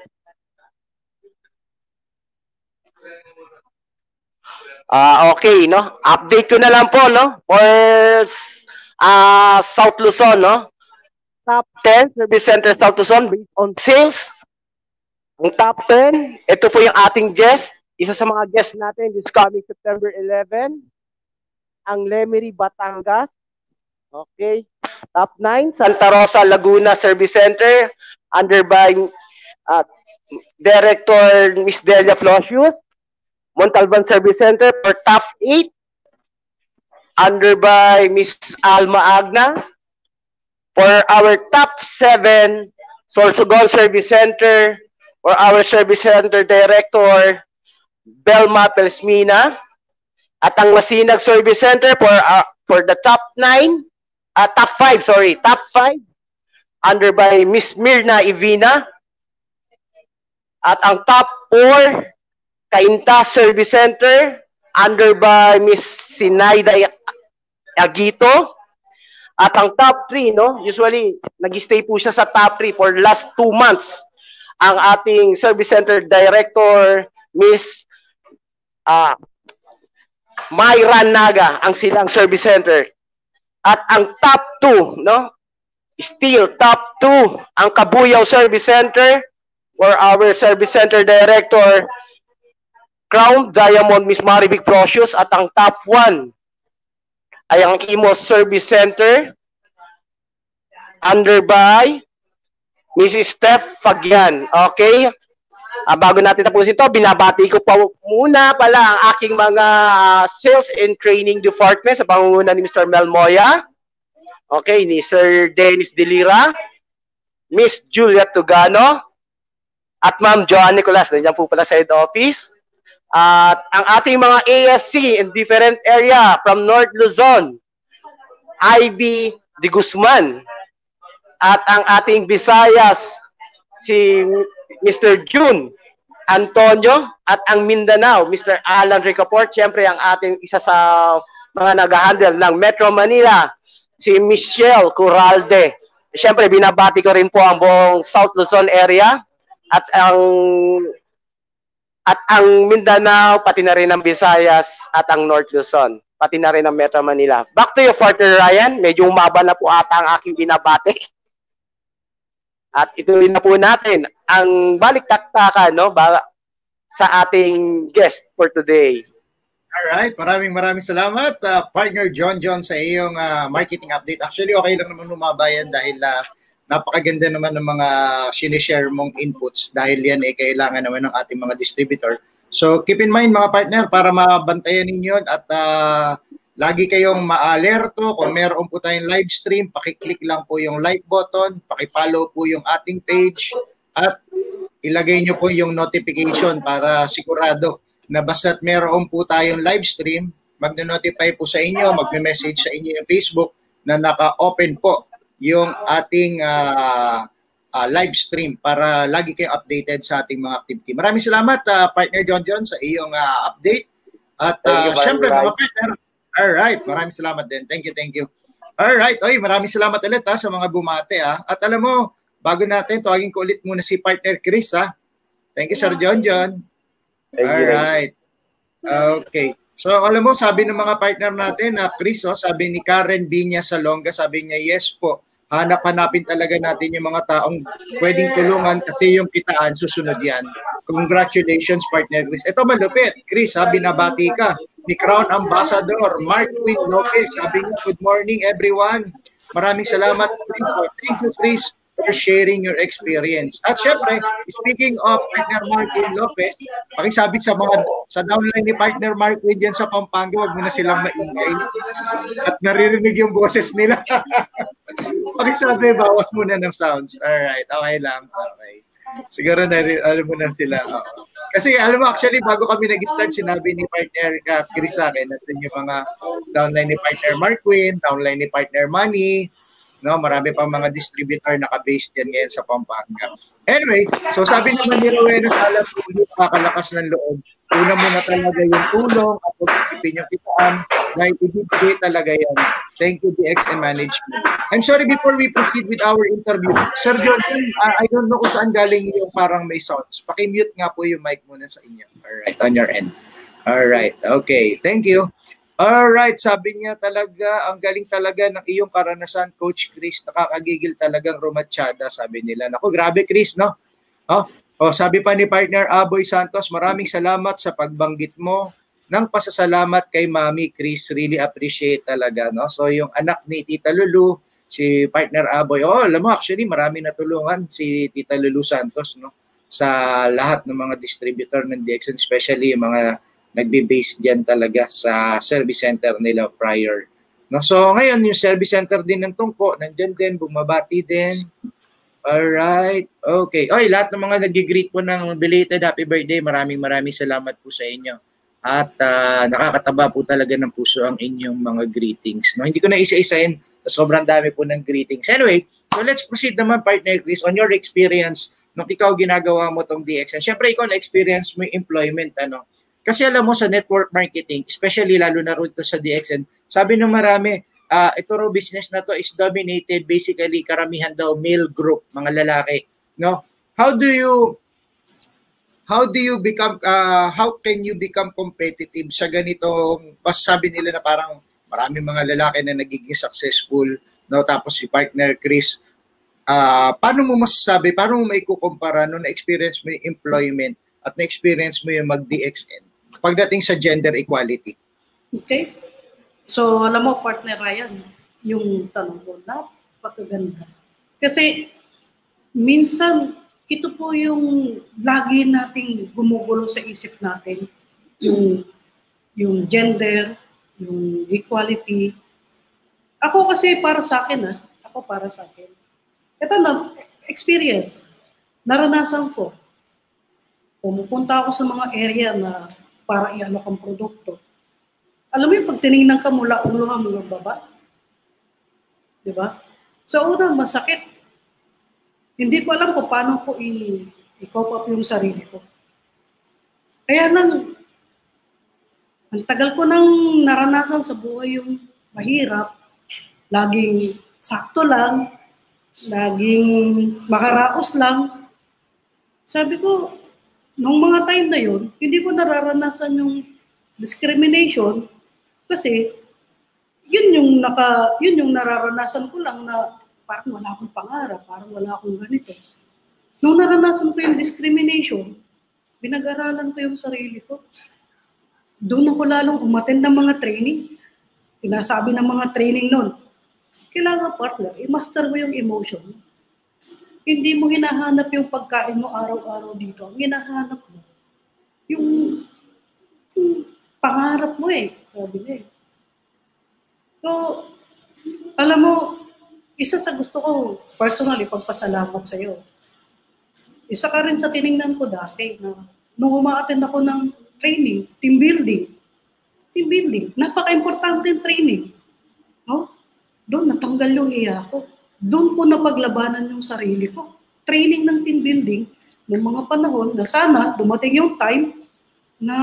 Uh, okay, no? Update ko na lang po, no? For uh, South Luzon, no? Top ten Service Center South Luzon based on sales. Ang top ten, ito po yung ating guest. Isa sa mga guests natin this coming September eleventh. Ang Lemery, Batangas. Okay. Top nine, Santa Rosa, Laguna Service Center. Under by uh, Director Miss Delia Flocius. Montalban Service Center for top eight. Under by Miss Alma Agna. For our top seven, Sorsogon Service Center. For our Service Center Director, Belma Pelsmina. At ang Masinag Service Center for uh, for the top nine, uh, top five, sorry, top five, under by Miss Mirna Ivina. At ang top four, Cainta Service Center, under by Miss Sinaida Agito. At ang top three, no, usually, nag-stay po siya sa top three for last two months. Ang ating Service Center Director, Miss uh, Myra Naga, ang silang Service Center. At ang top two, no, still top two, ang Kabuyaw Service Center, for our Service Center Director, Crown Diamond Miss Marivic Procious. At ang top one ay ang Imos Service Center, under by Missus Steph Fagian. Okay? Uh, bago natin tapusin ito, binabati ko pa muna pala ang aking mga uh, sales and training department sa pangunguna ni Mister Mel Moya. Okay, ni Sir Dennis Delira, Miss Julia Tugano, at Ma'am Joan Nicolas. Nandiyan po pala sa head office. At uh, ang ating mga A S C in different area from North Luzon, I B de Guzman. At ang ating Visayas, si Mister June Antonio. At ang Mindanao, Mister Alan Ricaport. Siyempre, ang ating isa sa mga nag-handle ng Metro Manila, si Michelle Curalde. Siyempre, binabati ko rin po ang buong South Luzon area. At ang at ang Mindanao, pati na rin ang Visayas at ang North Luzon, pati na rin ang Metro Manila. Back to you, partner Ryan. Medyo umaba na po ata ang aking binabati. At ituloy na po natin ang balik-taktakan, no, sa ating guest for today. Alright, maraming maraming salamat, uh, partner John John, sa iyong uh, marketing update. Actually, okay lang naman lumabayan dahil uh, napakaganda naman ng mga sinishare mong inputs dahil yan ay eh, kailangan naman ng ating mga distributor. So, keep in mind mga partner para mabantayan ninyo at uh, lagi kayong ma-alerto kung meron po tayong live stream, pakiclick lang po yung like button, pakipollow po yung ating page at ilagay nyo po yung notification para sigurado na basta't meron po tayong live stream, magno-notify po sa inyo, magme-message sa inyo yung Facebook na naka-open po yung ating uh, uh, live stream para lagi kayong updated sa ating mga activity. Maraming salamat, uh, partner John John, sa iyong uh, update. At uh, syempre, mga partner, alright, maraming salamat din. Thank you, thank you. Alright, oy, maraming salamat ulit ha, sa mga bumate. Ha. At alam mo, bago natin, tawagin ko ulit muna si partner Chris. Ha. Thank you, Sir John John. Alright. Okay. So, alam mo, sabi ng mga partner natin na Chris, oh, sabi ni Karen Binya Salonga, sabi niya, yes po, hanap-hanapin talaga natin yung mga taong pwedeng tulungan kasi yung kitaan, susunod yan. Congratulations, partner Chris. Ito malupit. Chris, ha, binabati ka ni Crown Ambassador Mark Quinn Lopez. Sabi niya, good morning, everyone. Maraming salamat, Chris. So, thank you, Chris, for sharing your experience. At syempre, speaking of partner Marquin Lopez, pakisabi sa mga sa downline ni partner Marquin dyan sa Pampanga, wag mo na silang maingay. At naririnig yung boses nila. Pakisabi, bawas muna ng sounds. Alright, okay lang. Okay. Siguro na alam mo na sila. Oh. Kasi alam mo, actually, bago kami nag-start, sinabi ni partner uh, Chris sa akin, natin yung mga downline ni partner Marquin, downline ni partner Manny, no, marami pang mga distributor naka-base diyan ngayon sa Pampanga. Anyway, so sabi naman ni Rowena, alam ko yung makakalakas ng loob. Una muna talaga yung tulong at pag-isipin yung kitaan dahil ibibigay talaga yan. Thank you, D X N Management. I'm sorry, before we proceed with our interview, Sir John, uh, I don't know kung saan galing yung parang may sounds. Paki-mute nga po yung mic muna sa inyo. Alright, on your end. Alright, okay. Thank you. Alright, sabi niya talaga, ang galing talaga ng iyong karanasan, Coach Chris. Nakakagigil talagang rumatsyada, sabi nila. Naku, grabe Chris, no? Oh, oh, sabi pa ni partner Aboy Santos, maraming salamat sa pagbanggit mo ng pasasalamat kay Mami Chris. Really appreciate talaga, no? So, yung anak ni Tita Lulu, si partner Aboy, oh, alam mo, actually, marami natulungan si Tita Lulu Santos, no? Sa lahat ng mga distributor ng D X N, especially yung mga nagbe-base diyan talaga sa service center nila prior. No, so ngayon yung service center din ng Tungko, nandiyan din, bumabati din. Alright. Okay. Oy, lahat ng mga nag-greet po ng belated happy birthday, maraming maraming salamat po sa inyo. At uh, nakakataba po talaga ng puso ang inyong mga greetings. No, hindi ko na isa-isahin, sobrang dami po ng greetings. Anyway, so let's proceed naman, partner Chris, on your experience nung ikaw ginagawa mo tong D X N. Siyempre, ikaw na-experience mo yung employment, ano. Kasi alam mo sa network marketing, especially lalo na rito sa D X N, sabi ng marami, uh, ito raw business na to is dominated basically karamihan daw male group, mga lalaki, no? How do you how do you become uh, how can you become competitive sa ganitong, pas sabi nila na parang maraming mga lalaki na nagiging successful, no? Tapos si partner Chris, uh, paano mo masasabi, paano mo maikukumpara no na experience mo yung employment at na-experience mo yung mag-D X N pagdating sa gender equality? Okay. So, alam mo, partner Ryan, yung tanong ko, napakaganda. Kasi, minsan, ito po yung lagi nating gumugulo sa isip natin, yung, yung gender, yung equality. Ako kasi para sa akin, ah, ako para sa akin. Ito na, experience, naranasan ko. Pumupunta ako sa mga area na para ialok ang produkto. Alam mo yung pag tinignan ka mula ulo hanggang baba? Diba? So una, masakit. Hindi ko alam kung paano ko i-cope up yung sarili ko. Kaya nang, ang tagal ko nang naranasan sa buhay yung mahirap, laging sakto lang, laging makaraos lang. Sabi ko, nung mga time na yun, hindi ko nararanasan yung discrimination kasi yun yung naka yun yung nararanasan ko lang na parang wala akong pangarap, parang wala akong ganito. Nung naranasan ko yung discrimination, pinag-aralan ko yung sarili ko. doon ako lalong umattend ng mga training. Sinasabi ng mga training nun, kailangan partner, i-master mo yung emotion. Hindi mo hinahanap yung pagkain mo araw-araw dito. Ang hinahanap mo, yung, yung pangarap mo eh. Sabi niya eh. So, alam mo, isa sa gusto ko, personally, pagpasalamat sa iyo. Isa ka rin sa tiningnan ko dati na nung umaattend ako ng training, team building. Team building, napaka-importante yung training. No? Doon natanggal yung iya ko. Doon ko napaglabanan yung sarili ko. Training ng team building ng mga panahon na sana dumating yung time na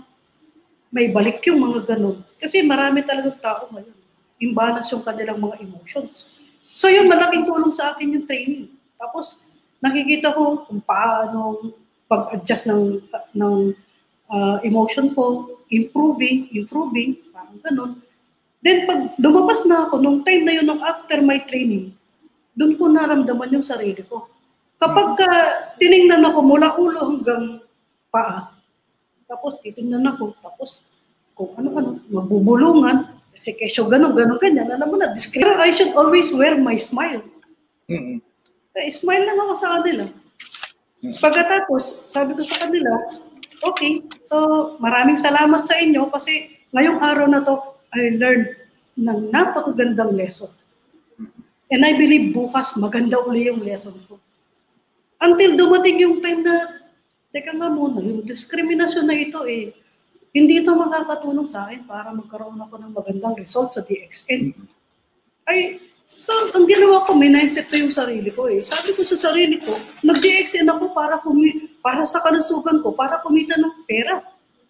may balik yung mga ganun. Kasi marami talagang tao ngayon. Imbalance yung kanilang mga emotions. So yun, malaking tulong sa akin yung training. Tapos nakikita ko kung paano pag-adjust ng, ng uh, emotion ko, improving, improving, parang ganun. Then pag lumabas na ako, nung time na yun, nung after my training, doon ko naramdaman yung sarili ko. Kapag ka, tinignan ako mula ulo hanggang paa, tapos titingnan ako, tapos kung ano-ano, mabubulungan, kasi kesyo gano'n, gano'n, ganyan, alam mo na, discreet. Pero I should always wear my smile. Mm-hmm. Eh, smile lang ako sa kanila. Mm-hmm. Pagkatapos, sabi ko sa kanila, okay, so maraming salamat sa inyo kasi ngayong araw na to, I learned ng napakagandang lesson. And I believe bukas maganda uli yung lesson ko. Until dumating yung time na, teka nga muna, yung discrimination na ito eh, hindi ito makakatulong sa akin para magkaroon ako ng magandang result sa D X N. Ay, so ang ginawa ko, mindset ko yung sarili ko eh. Sabi ko sa sarili ko, nag-D X N ako para, kumi para sa kalusugan ko, para kumita ng pera.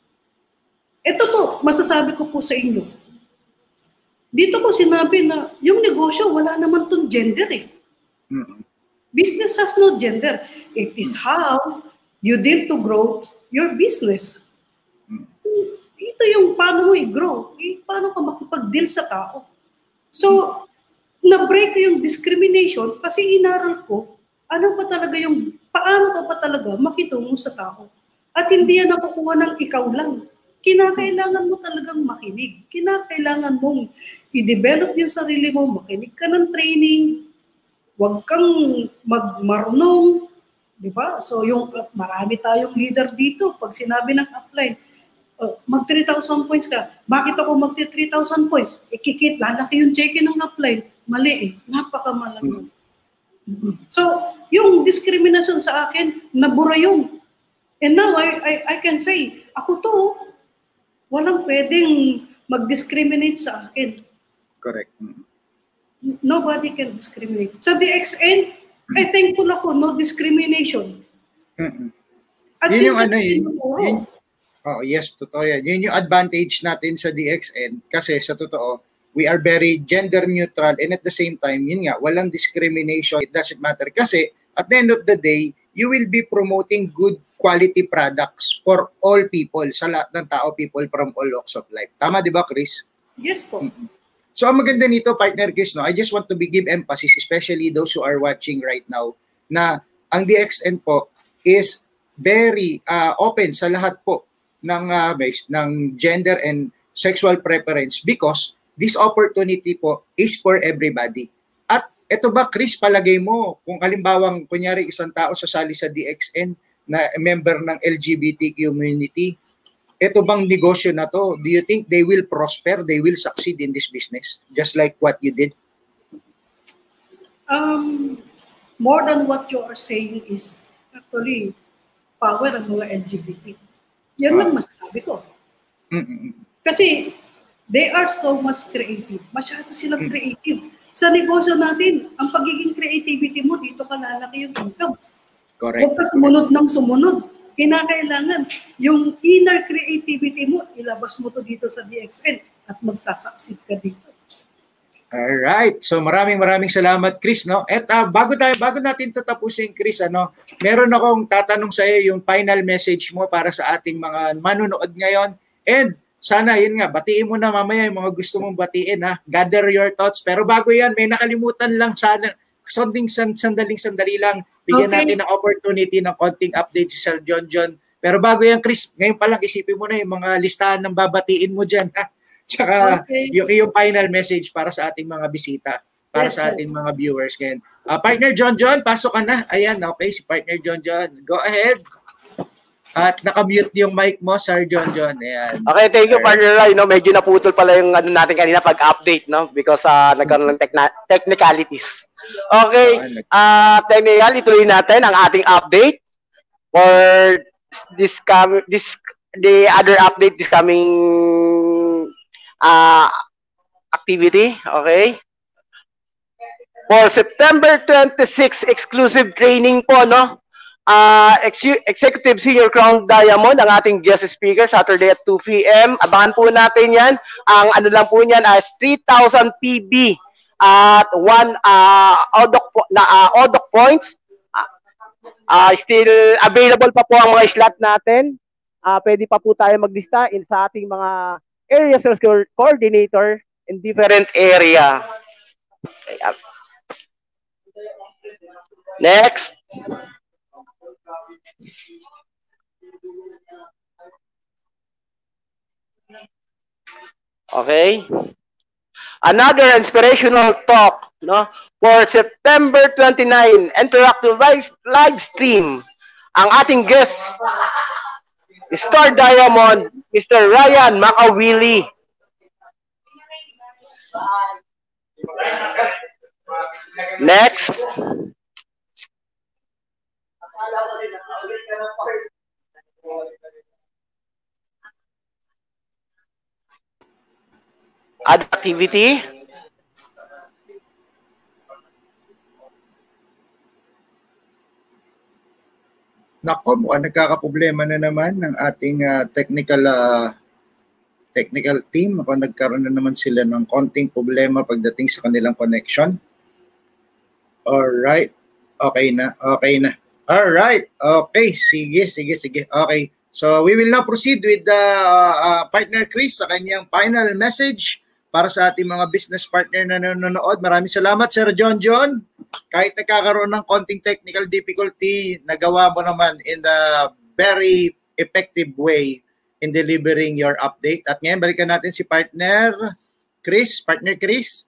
Ito po, masasabi ko po sa inyo. Dito ko sinabi na yung negosyo, wala naman tong gender eh. Business has no gender. It is how you deal to grow your business. Ito yung paano mo i-grow. Eh, paano ka makipag-deal sa tao. So, na-break ko yung discrimination kasi inaral ko ano pa talaga yung, paano ka pa talaga makitungo sa tao. At hindi yan nakukuha ng ikaw lang. Kinakailangan mo talagang makinig. Kinakailangan mong i-develop yung sarili mo, makinig ka ng training, huwag kang magmarunong, di ba? So yung uh, marami tayong leader dito, pag sinabi ng upline, uh, mag three thousand points ka, bakit ako mag three thousand points? Ikikit, lalaki yung check-in ng upline. Mali eh, napakamalaki. Mm-hmm. So yung discrimination sa akin, nabura yung. And now I, I, I can say, ako to, walang pwedeng mag-discriminate sa akin. Correct. Nobody can discriminate. Sa D X N, ay thankful ako, no discrimination. Mm-hmm. At yun yung ano yun. yun oh, yes, totoo yan. Yun yung advantage natin sa D X N kasi sa totoo, we are very gender neutral and at the same time, yun nga, walang discrimination. It doesn't matter. Kasi at the end of the day, you will be promoting good quality products for all people, sa lahat ng tao, people from all walks of life. Tama, di ba, Chris? Yes po. Mm-hmm. So, ang maganda nito, partner Chris, no, I just want to be give emphasis, especially those who are watching right now, na ang D X N po is very uh, open sa lahat po ng, uh, base, ng gender and sexual preference because this opportunity po is for everybody. At ito ba, Chris, palagay mo, kung kalimbawang, kunyari, isang tao sasali sa D X N na member ng L G B T community, ito bang negosyo na to, do you think they will prosper, they will succeed in this business, just like what you did? Um, more than what you are saying is actually power ng mga L G B T. Yan lang masasabi ko. Mm-mm. Kasi they are so much creative. Masyado silang mm-hmm. creative. Sa negosyo natin, ang pagiging creativity mo, dito ka lalaki yung income. Correct. Huwag ka sumunod ng sumunod. Kinakailangan yung inner creativity mo, ilabas mo to dito sa D X N at magsasucceed ka dito. Alright. So maraming maraming salamat, Chris, no? At uh, bago tayo bago natin tatapusin, Chris, ano, meron akong tatanong sa iyo yung final message mo para sa ating mga manunood ngayon. And sana yun nga, batiin mo na mamaya yung mga gusto mong batiin, ha. Gather your thoughts. Pero bago yan, may nakalimutan lang sana. Sanding sandaling sandali lang. Bigyan okay. natin ng opportunity ng konting update si Sir John John Pero bago yan, Chris, ngayon pa lang isipin mo na yung mga listahan ng babatiin mo dyan. Ha? Tsaka Okay. yung, yung final message para sa ating mga bisita, para Yes, sa sir. ating mga viewers ngayon. Uh, partner John John, pasok ka na. Ayan, okay, si partner John John. Go ahead. At nakamute yung mic mo, Sir John John. Ayan. Okay, thank you, partner Ray. No, medyo naputol pala yung ano natin kanina pag-update, no? Because uh, nagkaroon ng techna- technicalities. Okay, uh, technically, ituloy natin ang ating update for this, com- this the other update this coming uh, activity. Okay. For September twenty-sixth, exclusive training po, no? Uh, ex- Executive Senior Crown Diamond, ang ating guest speaker, Saturday at two p m Abangan po natin yan. Ang ano lang po niyan as three thousand P B at one uh, O D O C, na, uh, O D O C points. Uh, uh, still available pa po ang mga slot natin. Uh, pwede pa po tayo maglista in sa ating mga area sales coordinator in different area. Okay, uh, next. Okay. Another inspirational talk, no? For September twenty-ninth, interactive live, live stream. Ang ating guest, Star Diamond, Mister Ryan Makawili. Next. Other activity. Nako, mukhang nagkakaproblema na naman ng ating uh, technical uh, technical team. Ako, nagkaroon na naman sila ng konting problema pagdating sa kanilang connection. Alright. Okay na. Okay na. Alright. Okay. Sige, sige, sige. Okay. So, we will now proceed with the uh, uh, partner Chris sa kanyang final message para sa ating mga business partner na nanonood. Maraming salamat, Sir John John. Kahit nagkakaroon ng konting technical difficulty, nagawa mo naman in the very effective way in delivering your update. At ngayon, balikan natin si partner Chris. Partner Chris.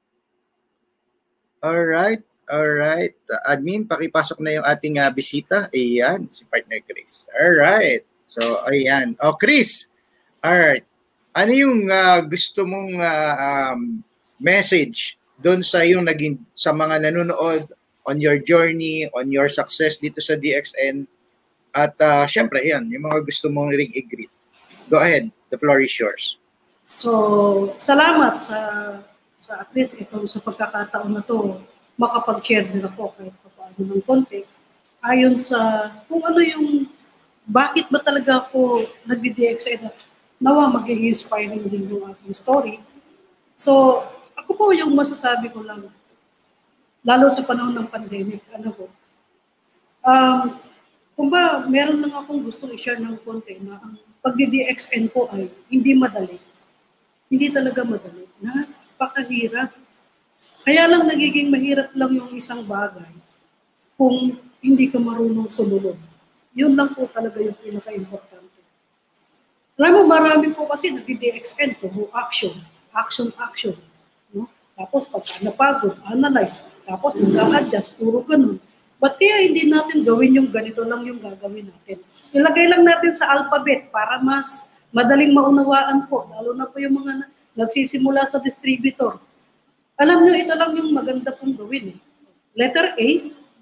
Alright. Alright. Admin, pakipasok na yung ating uh, bisita. Ayan, si partner Chris. Alright. So, ayan. Oh, Chris. Alright. Ano yung uh, gusto mong uh, um, message doon sa yung naging sa mga nanonood on your journey, on your success dito sa D X N? At uh, syempre, yan, yung mga gusto mong ring i-greet. Go ahead. The floor is yours. So, salamat sa sa at least ito sa pagkakataon na to makapag-share din ako kahit paano ng konti ayon sa kung ano yung bakit ba talaga ako nag-D X N at nawa maging inspiring din yung aking story. So, ako po yung masasabi ko lang, lalo sa panahon ng pandemic, ano po, um, kung ba meron lang akong gustong i-share ng konti na ang pag-D X N po ay hindi madali. Hindi talaga madali. Napakahirap. Kaya lang nagiging mahirap lang yung isang bagay kung hindi ka marunong sumunod. Yun lang po talaga yung pinaka-importante. Alam mo, marami po kasi nag-D X N po, action, action, action. No? Tapos pagka napagod, analyze, tapos mag-adjust, puro ganun. Ba't kaya hindi natin gawin yung ganito lang yung gagawin natin? Ilagay lang natin sa alphabet para mas madaling maunawaan po, lalo na po yung mga nagsisimula sa distributor. Alam nyo, ito lang yung maganda pong gawin. Eh. Letter A,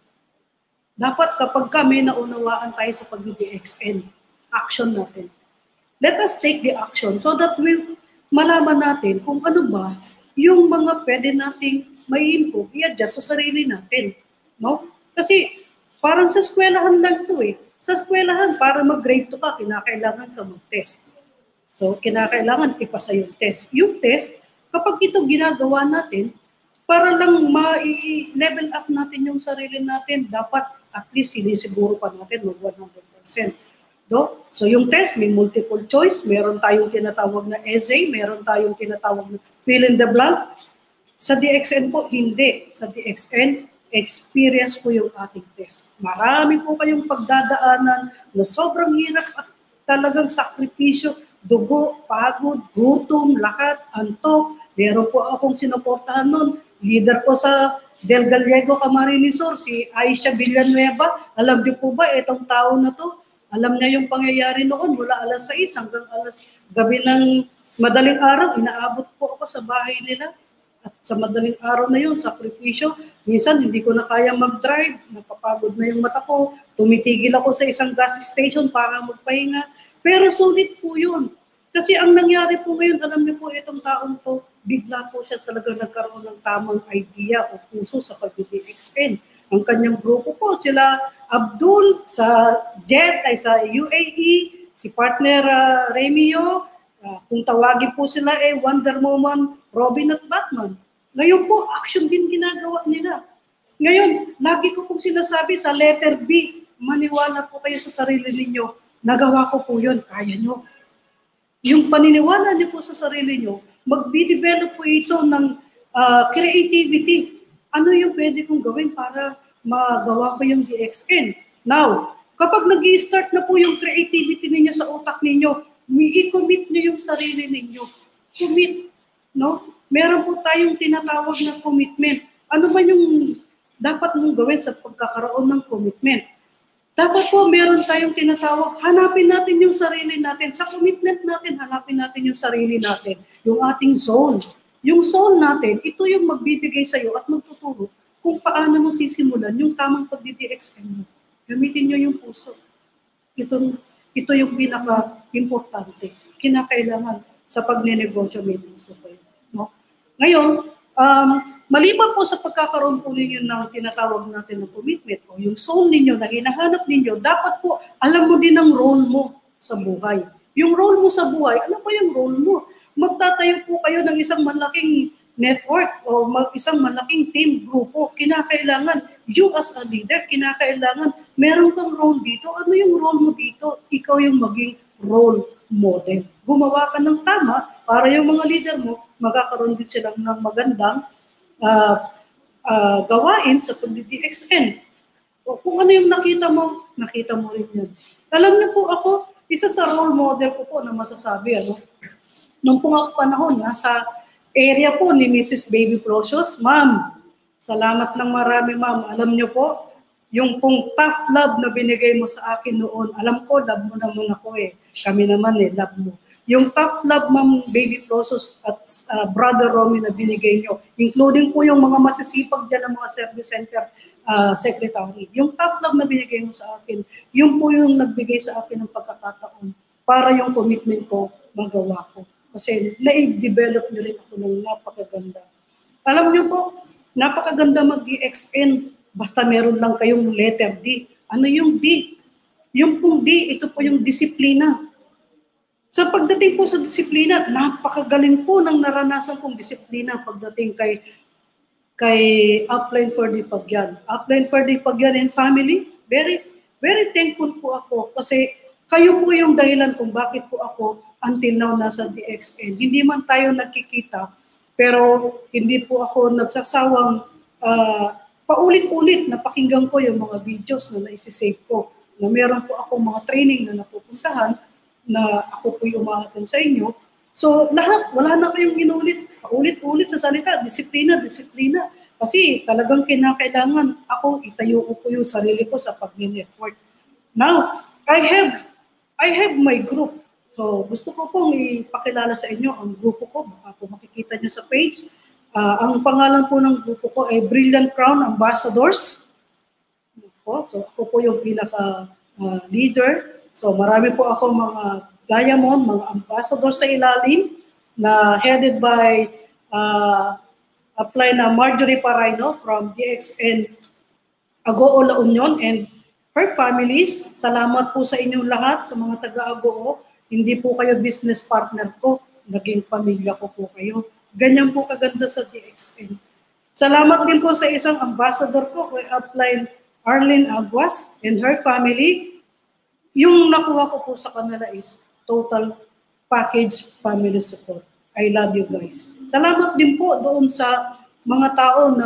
dapat kapag kami naunawaan tayo sa pag-D X N, action natin. Let us take the action so that we malaman natin kung ano ba yung mga pwede nating may improve, i-adjust sa sarili natin. No? Kasi parang sa eskwelahan lang to eh. Sa eskwelahan, para mag-grade to ka, kinakailangan ka mag-test. So, kinakailangan ipasa yung test. Yung test, kapag ito ginagawa natin, para lang ma-level up natin yung sarili natin, dapat at least sinisiguro pa natin mag one hundred percent. No? So yung test, may multiple choice, meron tayong tinatawag na essay, meron tayong tinatawag na fill in the blank. Sa D X N po, hindi. Sa D X N, experience po yung ating test. Marami po kayong pagdadaanan na sobrang hirap at talagang sakripisyo, dugo, pagod, gutom, lahat, antok. Meron po akong sinuportahan nun. Leader po sa Del Gallego Camarines Sur, si Aisha Villanueva. Alam niyo po ba, itong tao na to, alam niya yung pangyayari noon mula alas sais hanggang alas gabi ng madaling araw, inaabot po ako sa bahay nila. At sa madaling araw na yun, sakripisyo, minsan hindi ko na kaya mag-drive, napapagod na yung mata ko, tumitigil ako sa isang gas station para magpahinga. Pero sulit po yun. Kasi ang nangyari po ngayon, alam niyo po itong taong to, bigla po siya talaga nagkaroon ng tamang idea o puso sa pag-D X N. Ang kanyang grupo po, sila Abdul sa Jet ay sa U A E, si partner uh, Remio, uh, kung tawagin po sila eh Wonder Woman, Robin at Batman. Ngayon po, action din ginagawa nila. Ngayon, lagi ko pong sinasabi sa letter B, maniwala po kayo sa sarili ninyo. Nagawa ko po yun, kaya nyo. Yung paniniwala niyo po sa sarili nyo, mag-develop po ito ng uh, creativity. Ano yung pwede kong gawin para magawa ko yung D X N? Now, kapag nag-i-start na po yung creativity ninyo sa utak ninyo, i-commit nyo yung sarili ninyo. Commit, no? Meron po tayong tinatawag na commitment. Ano ba yung dapat mong gawin sa pagkakaroon ng commitment? Dapat po meron tayong tinatawag, hanapin natin yung sarili natin. Sa commitment natin, hanapin natin yung sarili natin. Yung ating zone. Yung zone natin, ito yung magbibigay sa'yo at magtuturo kung paano mo sisimulan yung tamang pag-D X N mo. Gamitin nyo yung puso. Ito, ito yung pinaka-importante. Kinakailangan sa pagnenegosyo may puso kayo. No? Ngayon, um, maliban po sa pagkakaroon po ninyo ng tinatawag natin ng commitment o yung soul ninyo na hinahanap ninyo, dapat po alam mo din ang role mo sa buhay. Yung role mo sa buhay, ano ba yung role mo? Magtatayo po kayo ng isang malaking network o mag isang malaking team, grupo. Kinakailangan, you as a leader, kinakailangan, meron kang role dito. Ano yung role mo dito? Ikaw yung maging role model. Gumawa ka ng tama para yung mga leader mo, magkakaroon din silang ng magandang uh, uh, gawain sa pag-D X N. O kung ano yung nakita mo, nakita mo rin yun. Alam niyo po ako, isa sa role model ko po na masasabi, ano, nung pong ako panahon, nasa area po ni Missus Baby Procious, ma'am, salamat ng marami ma'am. Alam niyo po, yung pong tough love na binigay mo sa akin noon, alam ko, love mo naman ako eh. Kami naman eh, love mo. Yung tough love, ma'am, Baby Procious at uh, Brother Romy na binigay nyo, including po yung mga masisipag dyan ng mga service center uh, secretary. Yung tough love na binigay mo sa akin, yun po yung nagbigay sa akin ng pagkakataon para yung commitment ko magawa ko. Kasi na-develop nyo rin ako ng napakaganda. Alam nyo po, napakaganda mag-D X N, basta meron lang kayong letter D. Ano yung D? Yung pong D, ito po yung disiplina. Sa pagdating po sa disiplina, napakagaling po ng naranasan kong disiplina pagdating kay kay Upline for the Pagyan. Upline for the Pagyan and family, very very thankful po ako kasi kayo po yung dahilan kung bakit po ako until now nasa D X N. Hindi man tayo nagkikita, pero hindi po ako nagsasawang uh, paulit-ulit na pakinggan ko yung mga videos na naisisave ko. Na meron po ako mga training na napupuntahan na ako po yung umahatid sa inyo. So lahat, wala na kayong inulit, paulit-ulit sa salita, disiplina, disiplina. Kasi talagang kinakailangan ako itayo ko po yung sarili ko sa pag-network. Now, I have, I have my group. So, gusto ko pong ipakilala sa inyo ang grupo ko. Baka po makikita nyo sa page. Uh, ang pangalan po ng grupo ko ay Brilliant Crown Ambassadors. So, ako po yung pinaka-leader. Uh, so, marami po ako mga diamond, mga ambassadors sa ilalim na headed by uh, apply na Marjorie Paraino from D X N Agoo La Union and her families. Salamat po sa inyong lahat, sa mga taga-Agoo. Hindi po kayo business partner ko, naging pamilya ko po kayo. Ganyan po kaganda sa D X N. Salamat din po sa isang ambassador ko, kay Upline Arlene Aguas and her family. Yung nakuha ko po sa kanila is total package family support. I love you guys. Salamat din po doon sa mga tao na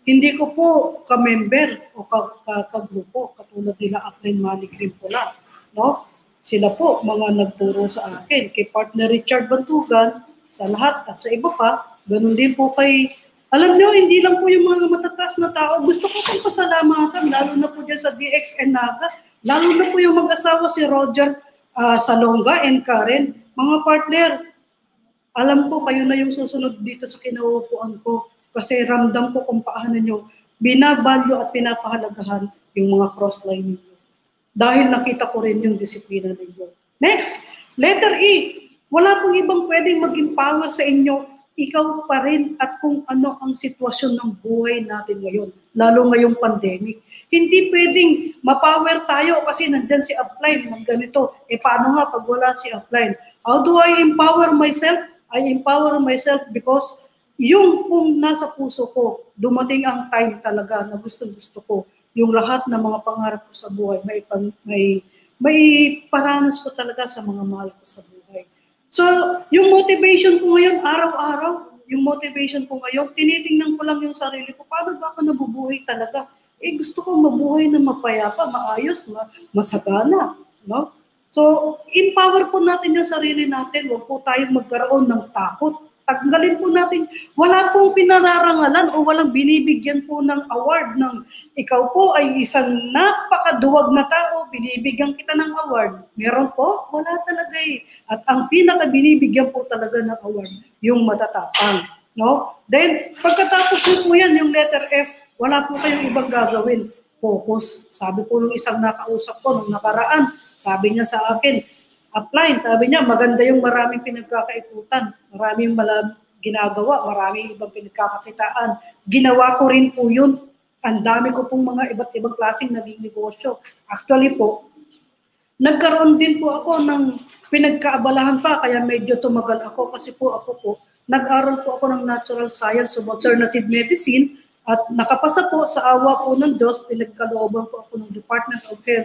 Hindi ko po ka-member o ka-grupo, katulad nila Upline Money Cream pula. No? Sila po, mga nagturo sa akin. Kay partner Richard Bantugan, sa lahat at sa iba pa, ganun din po kay, alam nyo, hindi lang po yung mga matataas na tao. Gusto ko pong pasalamatan, lalo na po dyan sa D X N Naga, lalo na po yung mag-asawa si Roger uh, Salonga and Karen. Mga partner, alam ko kayo na yung susunod dito sa kinauupuan ko kasi ramdam ko kung paano nyo binabalyo at pinapahalagahan yung mga crossline ninyo. Dahil nakita ko rin yung disiplina ninyo. Next, letter E. Wala pong ibang pwedeng maging power sa inyo. Ikaw pa rin at kung ano ang sitwasyon ng buhay natin ngayon. Lalo ngayong pandemic. Hindi pwedeng mapower tayo kasi nandyan si Upline, mag ganito. E paano nga pag wala si Upline? How do I empower myself? I empower myself because yung kung nasa puso ko, dumating ang time talaga na gusto-gusto ko yung lahat ng mga pangarap ko sa buhay, may, may, may paranas ko talaga sa mga mahal ko sa buhay. So, yung motivation ko ngayon, araw-araw, yung motivation ko ngayon, tinitingnan ko lang yung sarili ko, paano ba ako nabubuhay talaga? Eh, gusto ko mabuhay na mapayapa, maayos, ma masagana. No? So, empower po natin yung sarili natin, huwag po tayong magkaroon ng takot. Tanggalin po natin, wala pong pinararangalan o walang binibigyan po ng award ng ikaw po ay isang napakaduwag na tao, binibigyan kita ng award. Meron po? Wala talaga eh. At ang pinaka binibigyan po talaga ng award, yung matatapang. No? Then, pagkatapos po po yan, yung letter F, wala po kayong ibang gagawin. Focus. Sabi po nung isang nakausap ko nung nakaraan, sabi niya sa akin, Upline, sabi niya, maganda yung maraming pinagkakaikutan, maraming malam, ginagawa, maraming ibang pinagkakakitaan. Ginawa ko rin po yun. Ang dami ko pong mga iba't ibang klaseng naging negosyo. Actually po, nagkaroon din po ako ng pinagkaabalahan pa, kaya medyo tumagal ako kasi po ako po, nag-aral po ako ng Natural Science of Alternative Medicine at nakapasa po sa awa po ng Diyos, pinagkalooban po ako ng Department of Health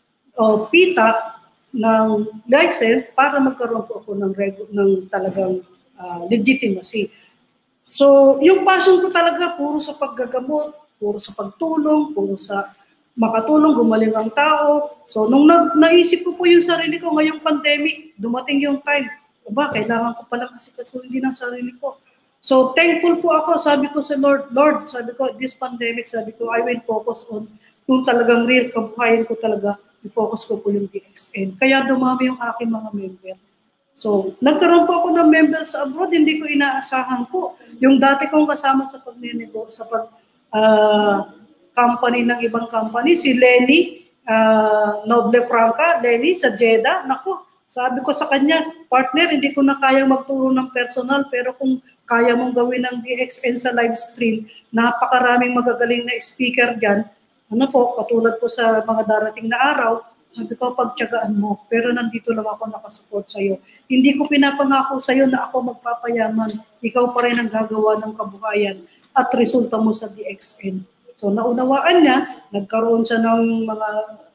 o P I T A ng license para magkaroon po ako ng, ng talagang uh, legitimacy. So, yung passion ko talaga puro sa paggagamot, puro sa pagtulong, puro sa makatulong, gumaling ang tao. So, nung na naisip ko po yung sarili ko ngayong pandemic, dumating yung time, aba, kailangan ko palang kasi kasuhin ng sarili ko. So, thankful po ako, sabi ko sa Lord, Lord, sabi ko, this pandemic, sabi ko, I will focus on kung talagang real kabuhayan ko talaga, i-focus ko po yung D X N. Kaya dumami yung aking mga member. So, nagkaroon po ako ng member sa abroad, hindi ko inaasahan po. Yung dati kong kasama sa pagninego, sa pag uh, company ng ibang company, si Lenny uh, Noble Franca, Lenny sa Jeddah, naku, sabi ko sa kanya, partner, hindi ko na kaya magturo ng personal, pero kung kaya mong gawin ng D X N sa live stream, napakaraming magagaling na speaker dyan, ano po, katulad po sa mga darating na araw, sabi ko, pagtiyagaan mo, pero nandito lang ako nakasupport sa'yo. Hindi ko pinapangako sa'yo na ako magpapayaman, ikaw pa rin ang gagawa ng kabuhayan at resulta mo sa D X N. So naunawaan niya, nagkaroon siya ng mga,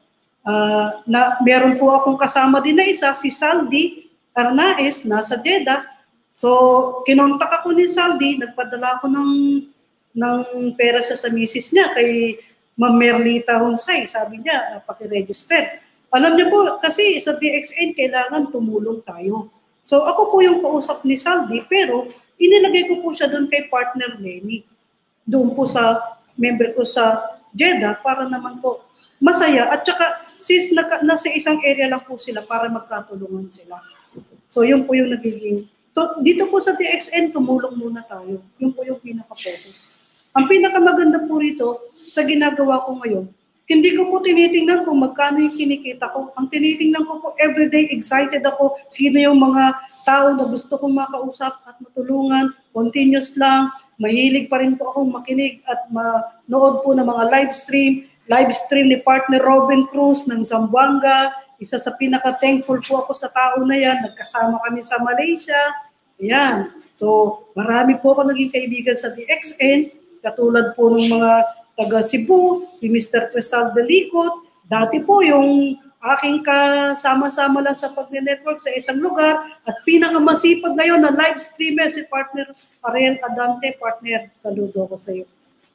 uh, na, meron po akong kasama din na isa, si Saldi Arnaez, nasa Jeddah. So kinontak ako ni Saldi, nagpadala ako ng, ng pera siya sa misis niya kay Ma'am Merlita Hunsay, sabi niya, paki-register. Alam niyo po, kasi sa D X N, kailangan tumulong tayo. So ako po yung kausap ni Saldi, pero inilagay ko po siya doon kay partner Lenny. Doon po sa member ko sa Jeddah, para naman po masaya. At saka, sis, naka, nasa isang area lang po sila para magkatulungan sila. So yun po yung nagiging, to, dito po sa D X N, tumulong muna tayo. Yun po yung pinaka-focus. Ang pinakamaganda po rito sa ginagawa ko ngayon, hindi ko po tinitingnan kung magkano yung kinikita ko. Ang tinitingnan ko po, everyday excited ako. Sino yung mga tao na gusto kong makausap at matulungan. Continuous lang. Mahilig pa rin po akong makinig at manood po ng mga live stream. Live stream ni partner Robin Cruz ng Zamboanga. Isa sa pinaka-thankful po ako sa tao na yan. Nagkasama kami sa Malaysia. Ayan. So, marami po ako naging kaibigan sa D X N. Katulad po ng mga taga Cebu, si Mister Crisal Dalicot, dati po yung aking kasama-sama lang sa pagne-network sa isang lugar at pinakamasipag ngayon na live streamer si partner Ariel Adante, partner, saludo ko sa iyo.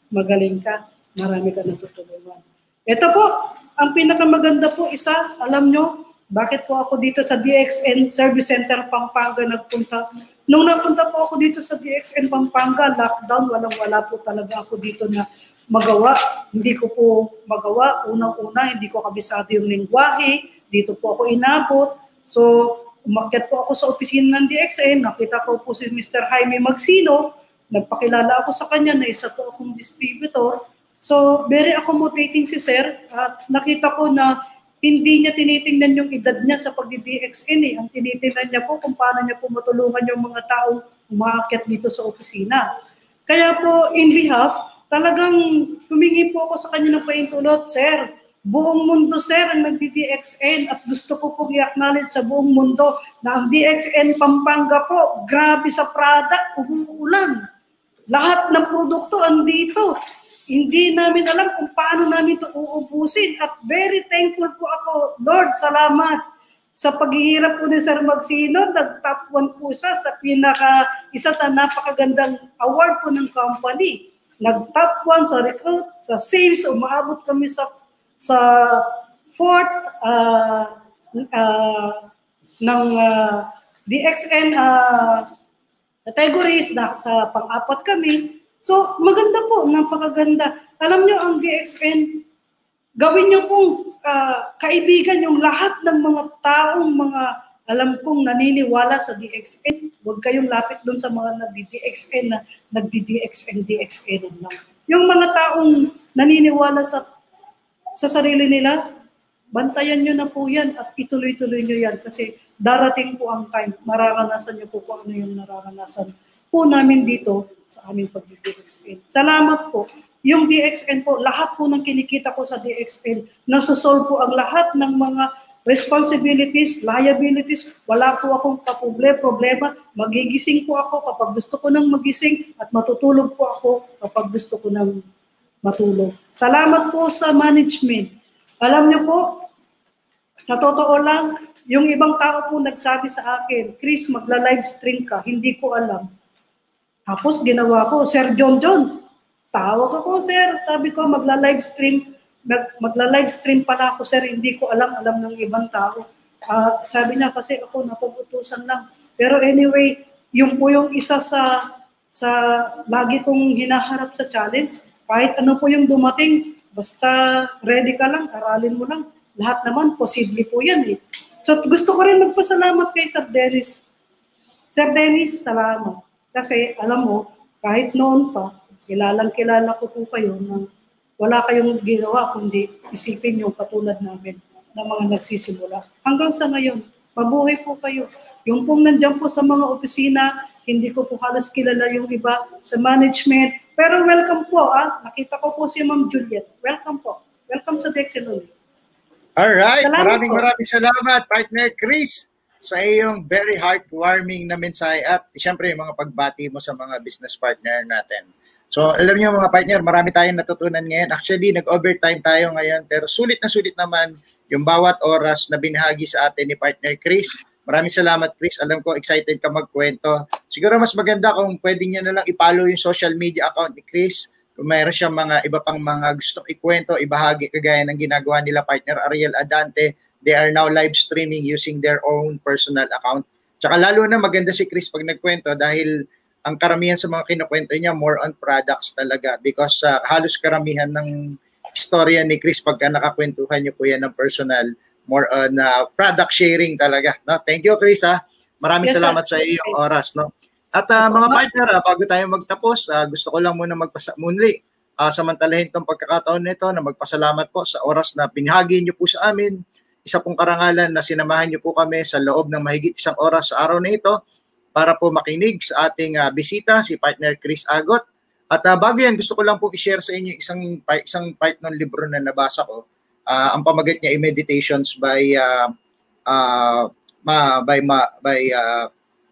magaling ka, marami ka natutulungan. Ito po, ang pinakamaganda po isa, alam nyo, bakit po ako dito sa D X N Service Center Pampanga nagpunta? Nung napunta po ako dito sa D X N Pampanga, lockdown, walang-wala po talaga ako dito na magawa. Hindi ko po magawa. Unang-una, hindi ko kabisado yung lingwahe. Dito po ako inabot. So, umakyat po ako sa opisina ng D X N. Nakita ko po si Mister Jaime Magsino. Nagpakilala ako sa kanya na isa po akong distributor. So, very accommodating si Sir. At nakita ko na hindi niya tinitingnan yung edad niya sa pag-D X N eh. Ang tinitingnan niya po kung paano niya po matulungan yung mga taong umaakyat dito sa opisina. Kaya po, in behalf, talagang humingi po ako sa kanya ng paintulot, Sir, buong mundo, Sir, ang nag-D X N at gusto ko pong i-acknowledge sa buong mundo na ang D X N Pampanga po, grabe sa product, umuulan. Lahat ng produkto andito. Hindi namin alam kung paano namin ito uubusin. At very thankful po ako, Lord, salamat sa paghihirap po ni Sir Magsino. Nag-top one po siya sa pinaka, isa sa napakagandang award po ng company. Nag-top one sa recruit, sa sales, umaabot kami sa sa fourth uh, uh, ng uh, D X N uh, categories, na sa pang-apat kami. So, maganda po, napakaganda. Alam nyo, ang D X N, gawin nyo pong uh, kaibigan yung lahat ng mga taong mga alam kong naniniwala sa D X N. Huwag kayong lapit doon sa mga nag-D X N na nag-D X N, D X N lang. Yung mga taong naniniwala sa sa sarili nila, bantayan nyo na po yan at ituloy-tuloy nyo yan kasi darating po ang time, mararanasan nyo po kung ano yung nararanasan po namin dito sa aming pag-D X N. Salamat po. Yung D X N po, lahat po ng kinikita ko sa D X N, nasosolve po ang lahat ng mga responsibilities, liabilities, wala po akong kaproblema, magigising po ako kapag gusto ko nang magising at matutulog po ako kapag gusto ko nang matulog. Salamat po sa management. Alam niyo po, sa totoo lang, yung ibang tao po nagsabi sa akin, Chris, magla-livestream ka. Hindi ko alam. Tapos ginawa ko, Sir John John, tawag ako, sir. Sabi ko, magla-livestream. Mag, magla-livestream pala ako, sir. Hindi ko alam, alam ng ibang tao. Uh, sabi niya kasi ako, napag-utusan lang. Pero anyway, yung po yung isa sa, sa lagi kong hinaharap sa challenge, kahit ano po yung dumating, basta ready ka lang, aralin mo lang. Lahat naman, posible po yan eh. So gusto ko rin magpasalamat kay Sir Dennis. Sir Dennis, salamat. Kasi alam mo, kahit noon pa, kilalang kilala ko po kayo na wala kayong ginawa kundi isipin yung katulad namin na mga nagsisimula. Hanggang sa ngayon, mabuhay po kayo. Yung pong nandiyan po sa mga opisina, hindi ko po halos kilala yung iba sa management. Pero welcome po, ah. Nakita ko po si Ma'am Juliet. Welcome po. Welcome sa D X N. Alright, Salamat maraming po. maraming salamat, partner Chris, sa iyong very heartwarming na mensahe at siyempre yung mga pagbati mo sa mga business partner natin. So alam niyo mga partner, marami tayong natutunan ngayon. Actually, nag-overtime tayo ngayon pero sulit na sulit naman yung bawat oras na binahagi sa atin ni partner Chris. Maraming salamat, Chris. Alam ko, excited ka magkwento. Siguro mas maganda kung pwede niya na lang i-follow yung social media account ni Chris. Kung mayroon siyang mga iba pang mga gustong ikwento, ibahagi kagaya ng ginagawa nila partner Ariel Adante. They are now live streaming using their own personal account. Tsaka lalo na maganda si Chris pag nagkwento dahil ang karamihan sa mga kinukwento niya more on products talaga because uh, halos karamihan ng istorya ni Chris pagka nakakwentuhan niyo po yan ng personal, more on uh, product sharing talaga. No? Thank you, Chris. Ha? Maraming yes, salamat sir. Sa iyong oras. No? At uh, mga partner, uh, bago tayo magtapos, uh, gusto ko lang muna magpasamuli. Uh, samantalahin itong pagkakataon nito na magpasalamat po sa oras na binahagi niyo po sa amin. Isa pong karangalan na sinamahan niyo po kami sa loob ng mahigit isang oras sa araw na ito para po makinig sa ating uh, bisita, si partner Chris Agot. At uh, bago yan, gusto ko lang po i-share sa inyo isang, isang part ng libro na nabasa ko. Uh, ang pamagat niya ay Meditations by uh, uh, ma, by ma, by uh,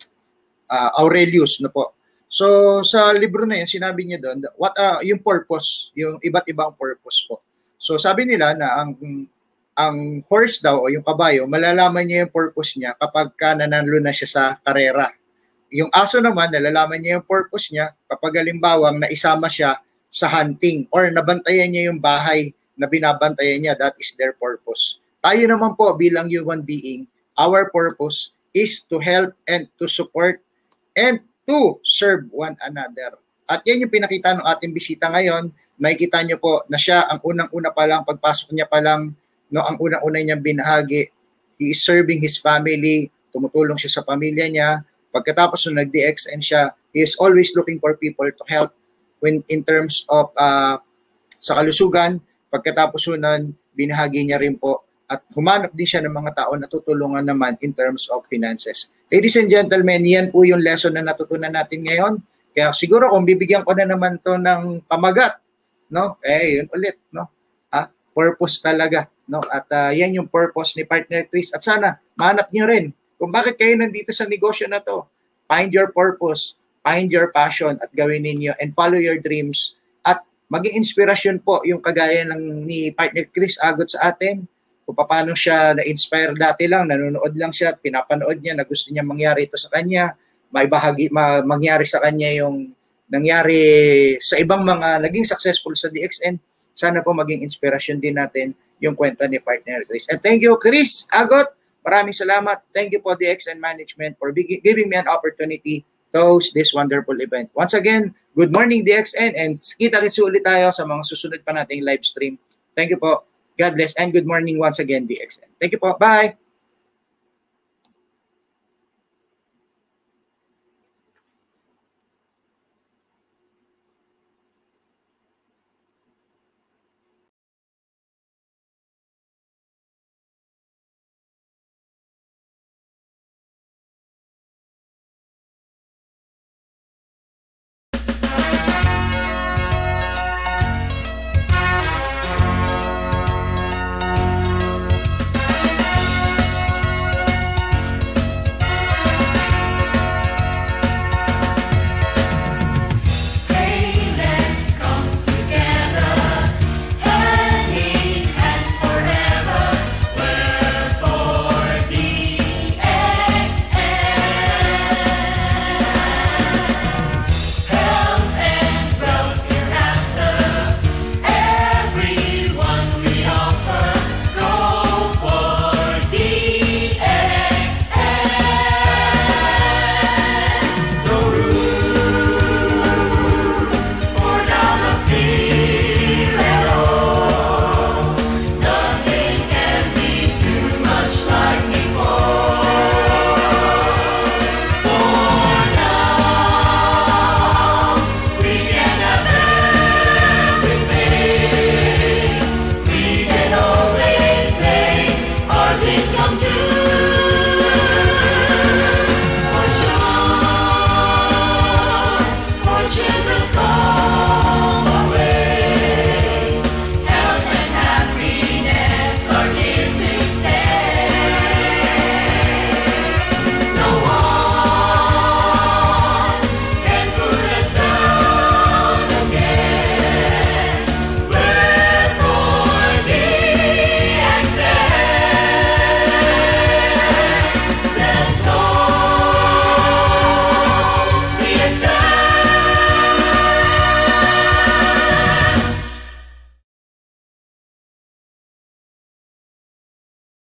uh, Aurelius, no po. So sa libro na 'yan, sinabi niya doon what uh, yung purpose, yung iba't ibang purpose po. So sabi nila na ang ang horse daw o yung kabayo, malalaman niya yung purpose niya kapag ka nanalo na siya sa karera. Yung aso naman, nalalaman niya yung purpose niya kapag halimbawang naisama siya sa hunting or nabantayan niya yung bahay na binabantayan niya. That is their purpose. Tayo naman po bilang human being, our purpose is to help and to support and to serve one another. At yan yung pinakita ng ating bisita ngayon. Makikita niyo po na siya, ang unang-una pa lang, pagpasok niya pa lang, no, ang unang-una niyang binahagi, he is serving his family, tumutulong siya sa pamilya niya. Pagkatapos nung nag-D X N siya, he is always looking for people to help when in terms of uh, sa kalusugan. Pagkatapos nun, binahagi niya rin po at humanap din siya ng mga tao na tutulungan naman in terms of finances. Ladies and gentlemen, yan po yung lesson na natutunan natin ngayon. Kaya siguro kung bibigyan ko na naman to ng pamagat, no? Eh, yun ulit, no? Ah, purpose talaga, no? At uh, yan yung purpose ni Partner Chris. At sana, mahanap nyo rin kung bakit kayo nandito sa negosyo na to. Find your purpose, find your passion, at gawin ninyo and follow your dreams. At maging inspirasyon po yung kagaya ng ni Partner Chris Agot sa atin. Kung paano siya na-inspire dati lang, nanonood lang siya at pinapanood niya na gusto niya mangyari ito sa kanya. May bahagi, ma, mangyari sa kanya yung nangyari sa ibang mga naging successful sa D X N. Sana po maging inspirasyon din natin yung kwento ni Partner Chris. And thank you, Chris Agot. Maraming salamat. Thank you po, D X N Management, for giving me an opportunity to host this wonderful event. Once again, good morning, D X N, and kita-kitsi ulit tayo sa mga susunod pa nating live stream. Thank you po. God bless, and good morning once again, D X N. Thank you po. Bye!